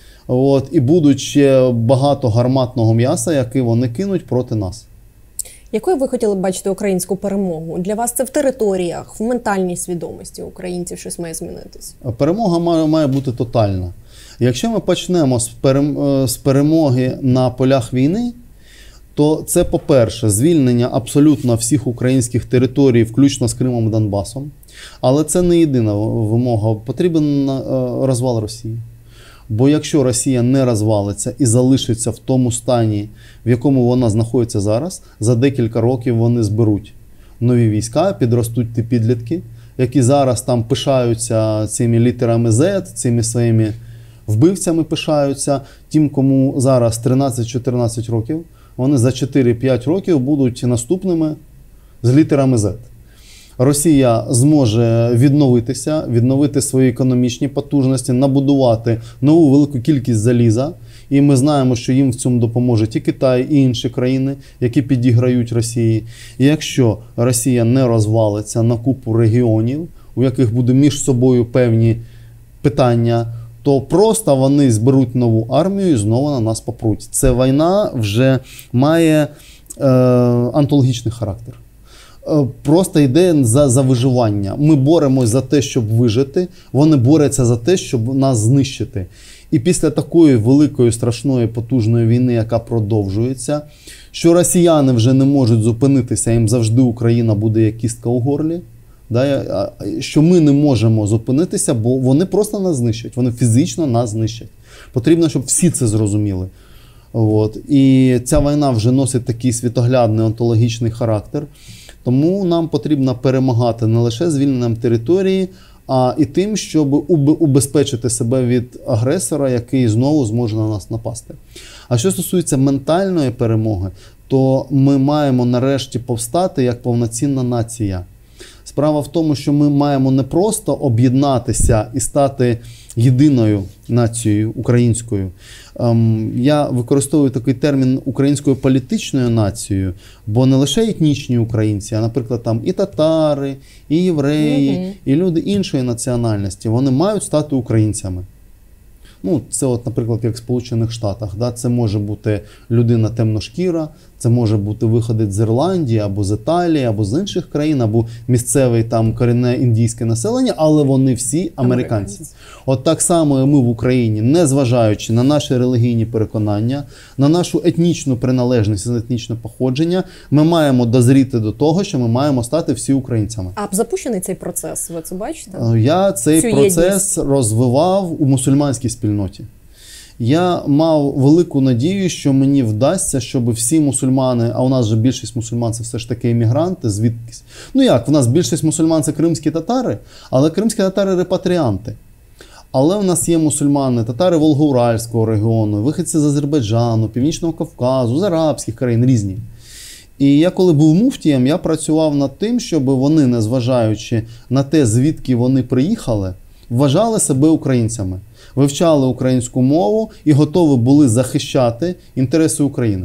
І будуть ще багато гарматного м'яса, яке вони кинуть проти нас.
Якою ви хотіли б бачити українську перемогу? Для вас це в територіях, в ментальній свідомості українців щось має змінитись?
Перемога має бути тотальна. Якщо ми почнемо з перемоги на полях війни, то це, по-перше, звільнення абсолютно всіх українських територій, включно з Кримом і Донбасом. Але це не єдина вимога. Потрібен розвал Росії. Бо якщо Росія не розвалиться і залишиться в тому стані, в якому вона знаходиться зараз, за декілька років вони зберуть нові війська, підростуть ті підлітки, які зараз там пишаються цими літерами Z, цими своїми вбивцями пишаються. Тим, кому зараз 13-14 років, вони за 4-5 років будуть наступними з літерами Z. Росія зможе відновитися, відновити свої економічні потужності, набудувати нову велику кількість заліза. І ми знаємо, що їм в цьому допоможе і Китай, і інші країни, які підіграють Росії. І якщо Росія не розвалиться на купу регіонів, у яких буде між собою певні питання, то просто вони зберуть нову армію і знову на нас попруть. Ця війна вже має антологічний характер. Просто йде за виживання. Ми боремось за те, щоб вижити, вони борються за те, щоб нас знищити. і після такої великої, страшної, потужної війни, яка продовжується, що росіяни вже не можуть зупинитися, їм завжди Україна буде як кістка у горлі, да, що ми не можемо зупинитися, бо вони просто нас знищать, вони фізично нас знищать. Потрібно, щоб всі це зрозуміли. От. І ця війна вже носить такий світоглядний онтологічний характер, тому нам потрібно перемагати не лише звільненням території, а і тим, щоб убезпечити себе від агресора, який знову зможе на нас напасти. А що стосується ментальної перемоги, то ми маємо нарешті повстати як повноцінна нація. Справа в тому, що ми маємо не просто об'єднатися і стати єдиною нацією українською. Я використовую такий термін українською політичною нацією, бо не лише етнічні українці, а, наприклад, там і татари, і євреї, і люди іншої національності, вони мають стати українцями. Ну, це от, наприклад, як в Сполучених Штатах. Да? Це може бути людина темношкіра, це може бути виходець з Ірландії, або з Італії, або з інших країн, або місцевий там корінне індійське населення, але вони всі американці. От так само і ми в Україні, незважаючи на наші релігійні переконання, на нашу етнічну приналежність, етнічне походження, ми маємо дозріти до того, що ми маємо стати всі українцями.
А запущений цей процес, ви це бачите?
Я цей процес розвивав у мусульманській спільноті. Я мав велику надію, що мені вдасться, щоб всі мусульмани, а у нас же більшість мусульман це все ж таки іммігранти, звідкись. Ну як, в нас більшість мусульман це кримські татари, але кримські татари репатріанти. Але в нас є мусульмани, татари Волго-Уральського регіону, виходці з Азербайджану, Північного Кавказу, з арабських країн, різні. І я коли був муфтієм, я працював над тим, щоб вони, незважаючи на те, звідки вони приїхали, вважали себе українцями, вивчали українську мову і готові були захищати інтереси України.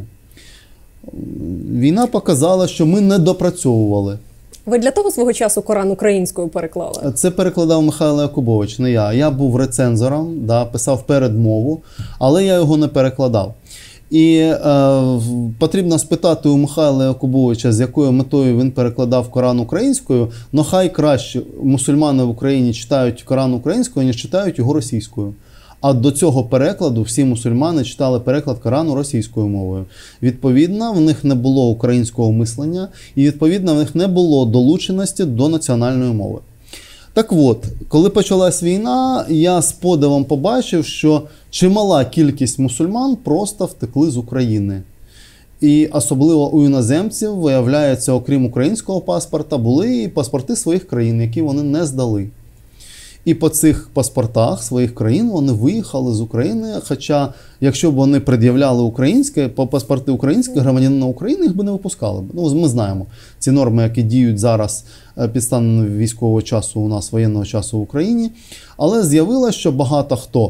Війна показала, що ми не допрацьовували.
Ви для того свого часу Коран українською переклали?
Це перекладав Михайло Якубович, не я. Я був рецензором, да, писав передмову, але я його не перекладав. І потрібно спитати у Михайла Якубовича, з якою метою він перекладав Коран українською, но хай краще мусульмани в Україні читають Коран українською, ніж читають його російською. А до цього перекладу всі мусульмани читали переклад Корану російською мовою. Відповідно, в них не було українського мислення, і відповідно, в них не було долученості до національної мови. Так от, коли почалась війна, я з подивом побачив, що чимала кількість мусульман просто втекли з України. І особливо у іноземців, виявляється, окрім українського паспорта, були і паспорти своїх країн, які вони не здали. І по цих паспортах своїх країн вони виїхали з України, хоча, якщо б вони пред'являли українське, по паспорти українських громадянина України, їх би не випускали. Ну, ми знаємо ці норми, які діють зараз під станом військового часу у нас, воєнного часу в Україні. Але з'явилося, що багато хто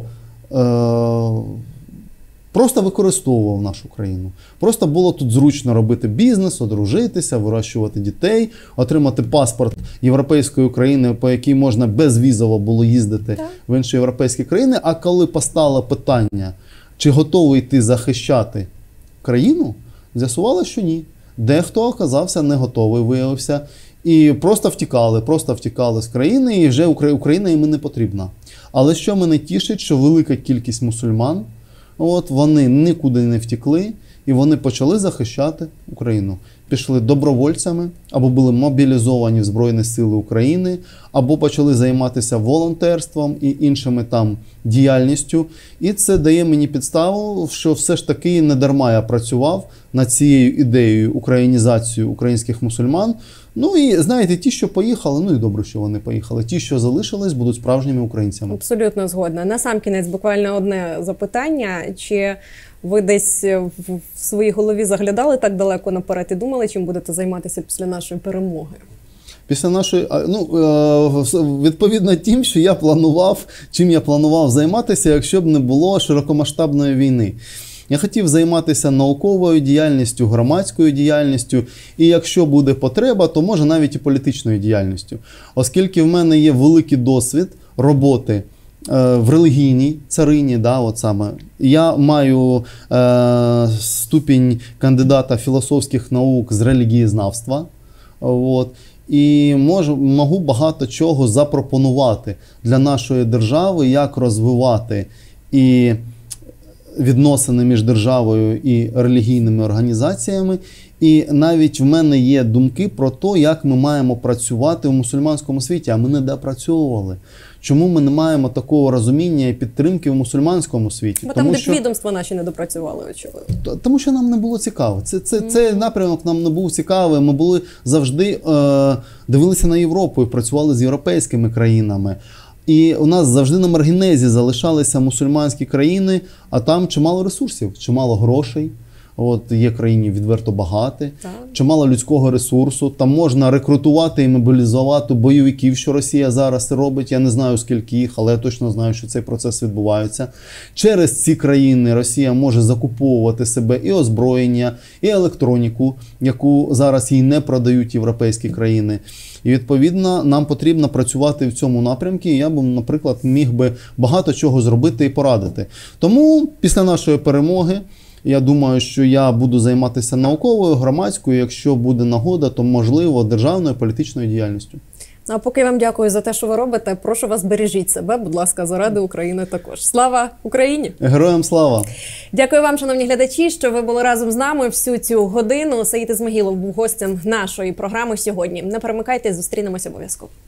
просто використовував нашу країну. Просто було тут зручно робити бізнес, одружитися, вирощувати дітей, отримати паспорт європейської країни, по якій можна безвізово було їздити в інші європейські країни. А коли постало питання, чи готовий ти захищати країну, з'ясувалося, що ні. Дехто оказався не готовий, виявився, і просто втікали з країни, і вже Україна їм не потрібна. Але що мене тішить, що велика кількість мусульман, от вони нікуди не втекли, і вони почали захищати Україну. Пішли добровольцями, або були мобілізовані в Збройні Сили України, або почали займатися волонтерством і іншими там діяльністю. І це дає мені підставу, що все ж таки не дарма я працював над цією ідеєю українізації українських мусульман. Ну і, знаєте, ті, що поїхали, ну і добре, що вони поїхали. Ті, що залишились, будуть справжніми українцями.
Абсолютно згодна. Насамкінець буквально одне запитання. Чи ви десь в своїй голові заглядали так далеко наперед і думали, чим будете займатися після нашої перемоги?
Після нашої, відповідно тим, що чим я планував займатися, якщо б не було широкомасштабної війни. Я хотів займатися науковою діяльністю, громадською діяльністю, і якщо буде потреба, то може навіть і політичною діяльністю. Оскільки в мене є великий досвід роботи в релігійній царині, да, от саме. Я маю ступінь кандидата філософських наук з релігієзнавства, от, і можу багато чого запропонувати для нашої держави, як розвивати і відносини між державою і релігійними організаціями. І навіть в мене є думки про те, як ми маємо працювати в мусульманському світі, а ми не допрацьовували. Чому ми не маємо такого розуміння і підтримки в мусульманському світі?
Бо там відомства наші не допрацювали, очевидно.
Тому що нам не було цікаво. Цей напрямок нам не був цікавий. Ми були завжди дивилися на Європу і працювали з європейськими країнами. І у нас завжди на маргінезі залишалися мусульманські країни, а там чимало ресурсів, чимало грошей. От є країни відверто багаті, чимало людського ресурсу. Там можна рекрутувати і мобілізувати бойовиків, що Росія зараз робить. Я не знаю, скільки їх, але я точно знаю, що цей процес відбувається. Через ці країни Росія може закуповувати себе і озброєння, і електроніку, яку зараз їй не продають європейські країни. І, відповідно, нам потрібно працювати в цьому напрямку. І я б, наприклад, міг би багато чого зробити і порадити. Тому після нашої перемоги я думаю, що я буду займатися науковою, громадською, якщо буде нагода, то, можливо, державною політичною діяльністю.
А поки я вам дякую за те, що ви робите, прошу вас, бережіть себе, будь ласка, заради України також. Слава Україні!
Героям слава!
Дякую вам, шановні глядачі, що ви були разом з нами всю цю годину. Саїд Ізмагілов був гостем нашої програми сьогодні. Не перемикайтесь, зустрінемось обов'язково.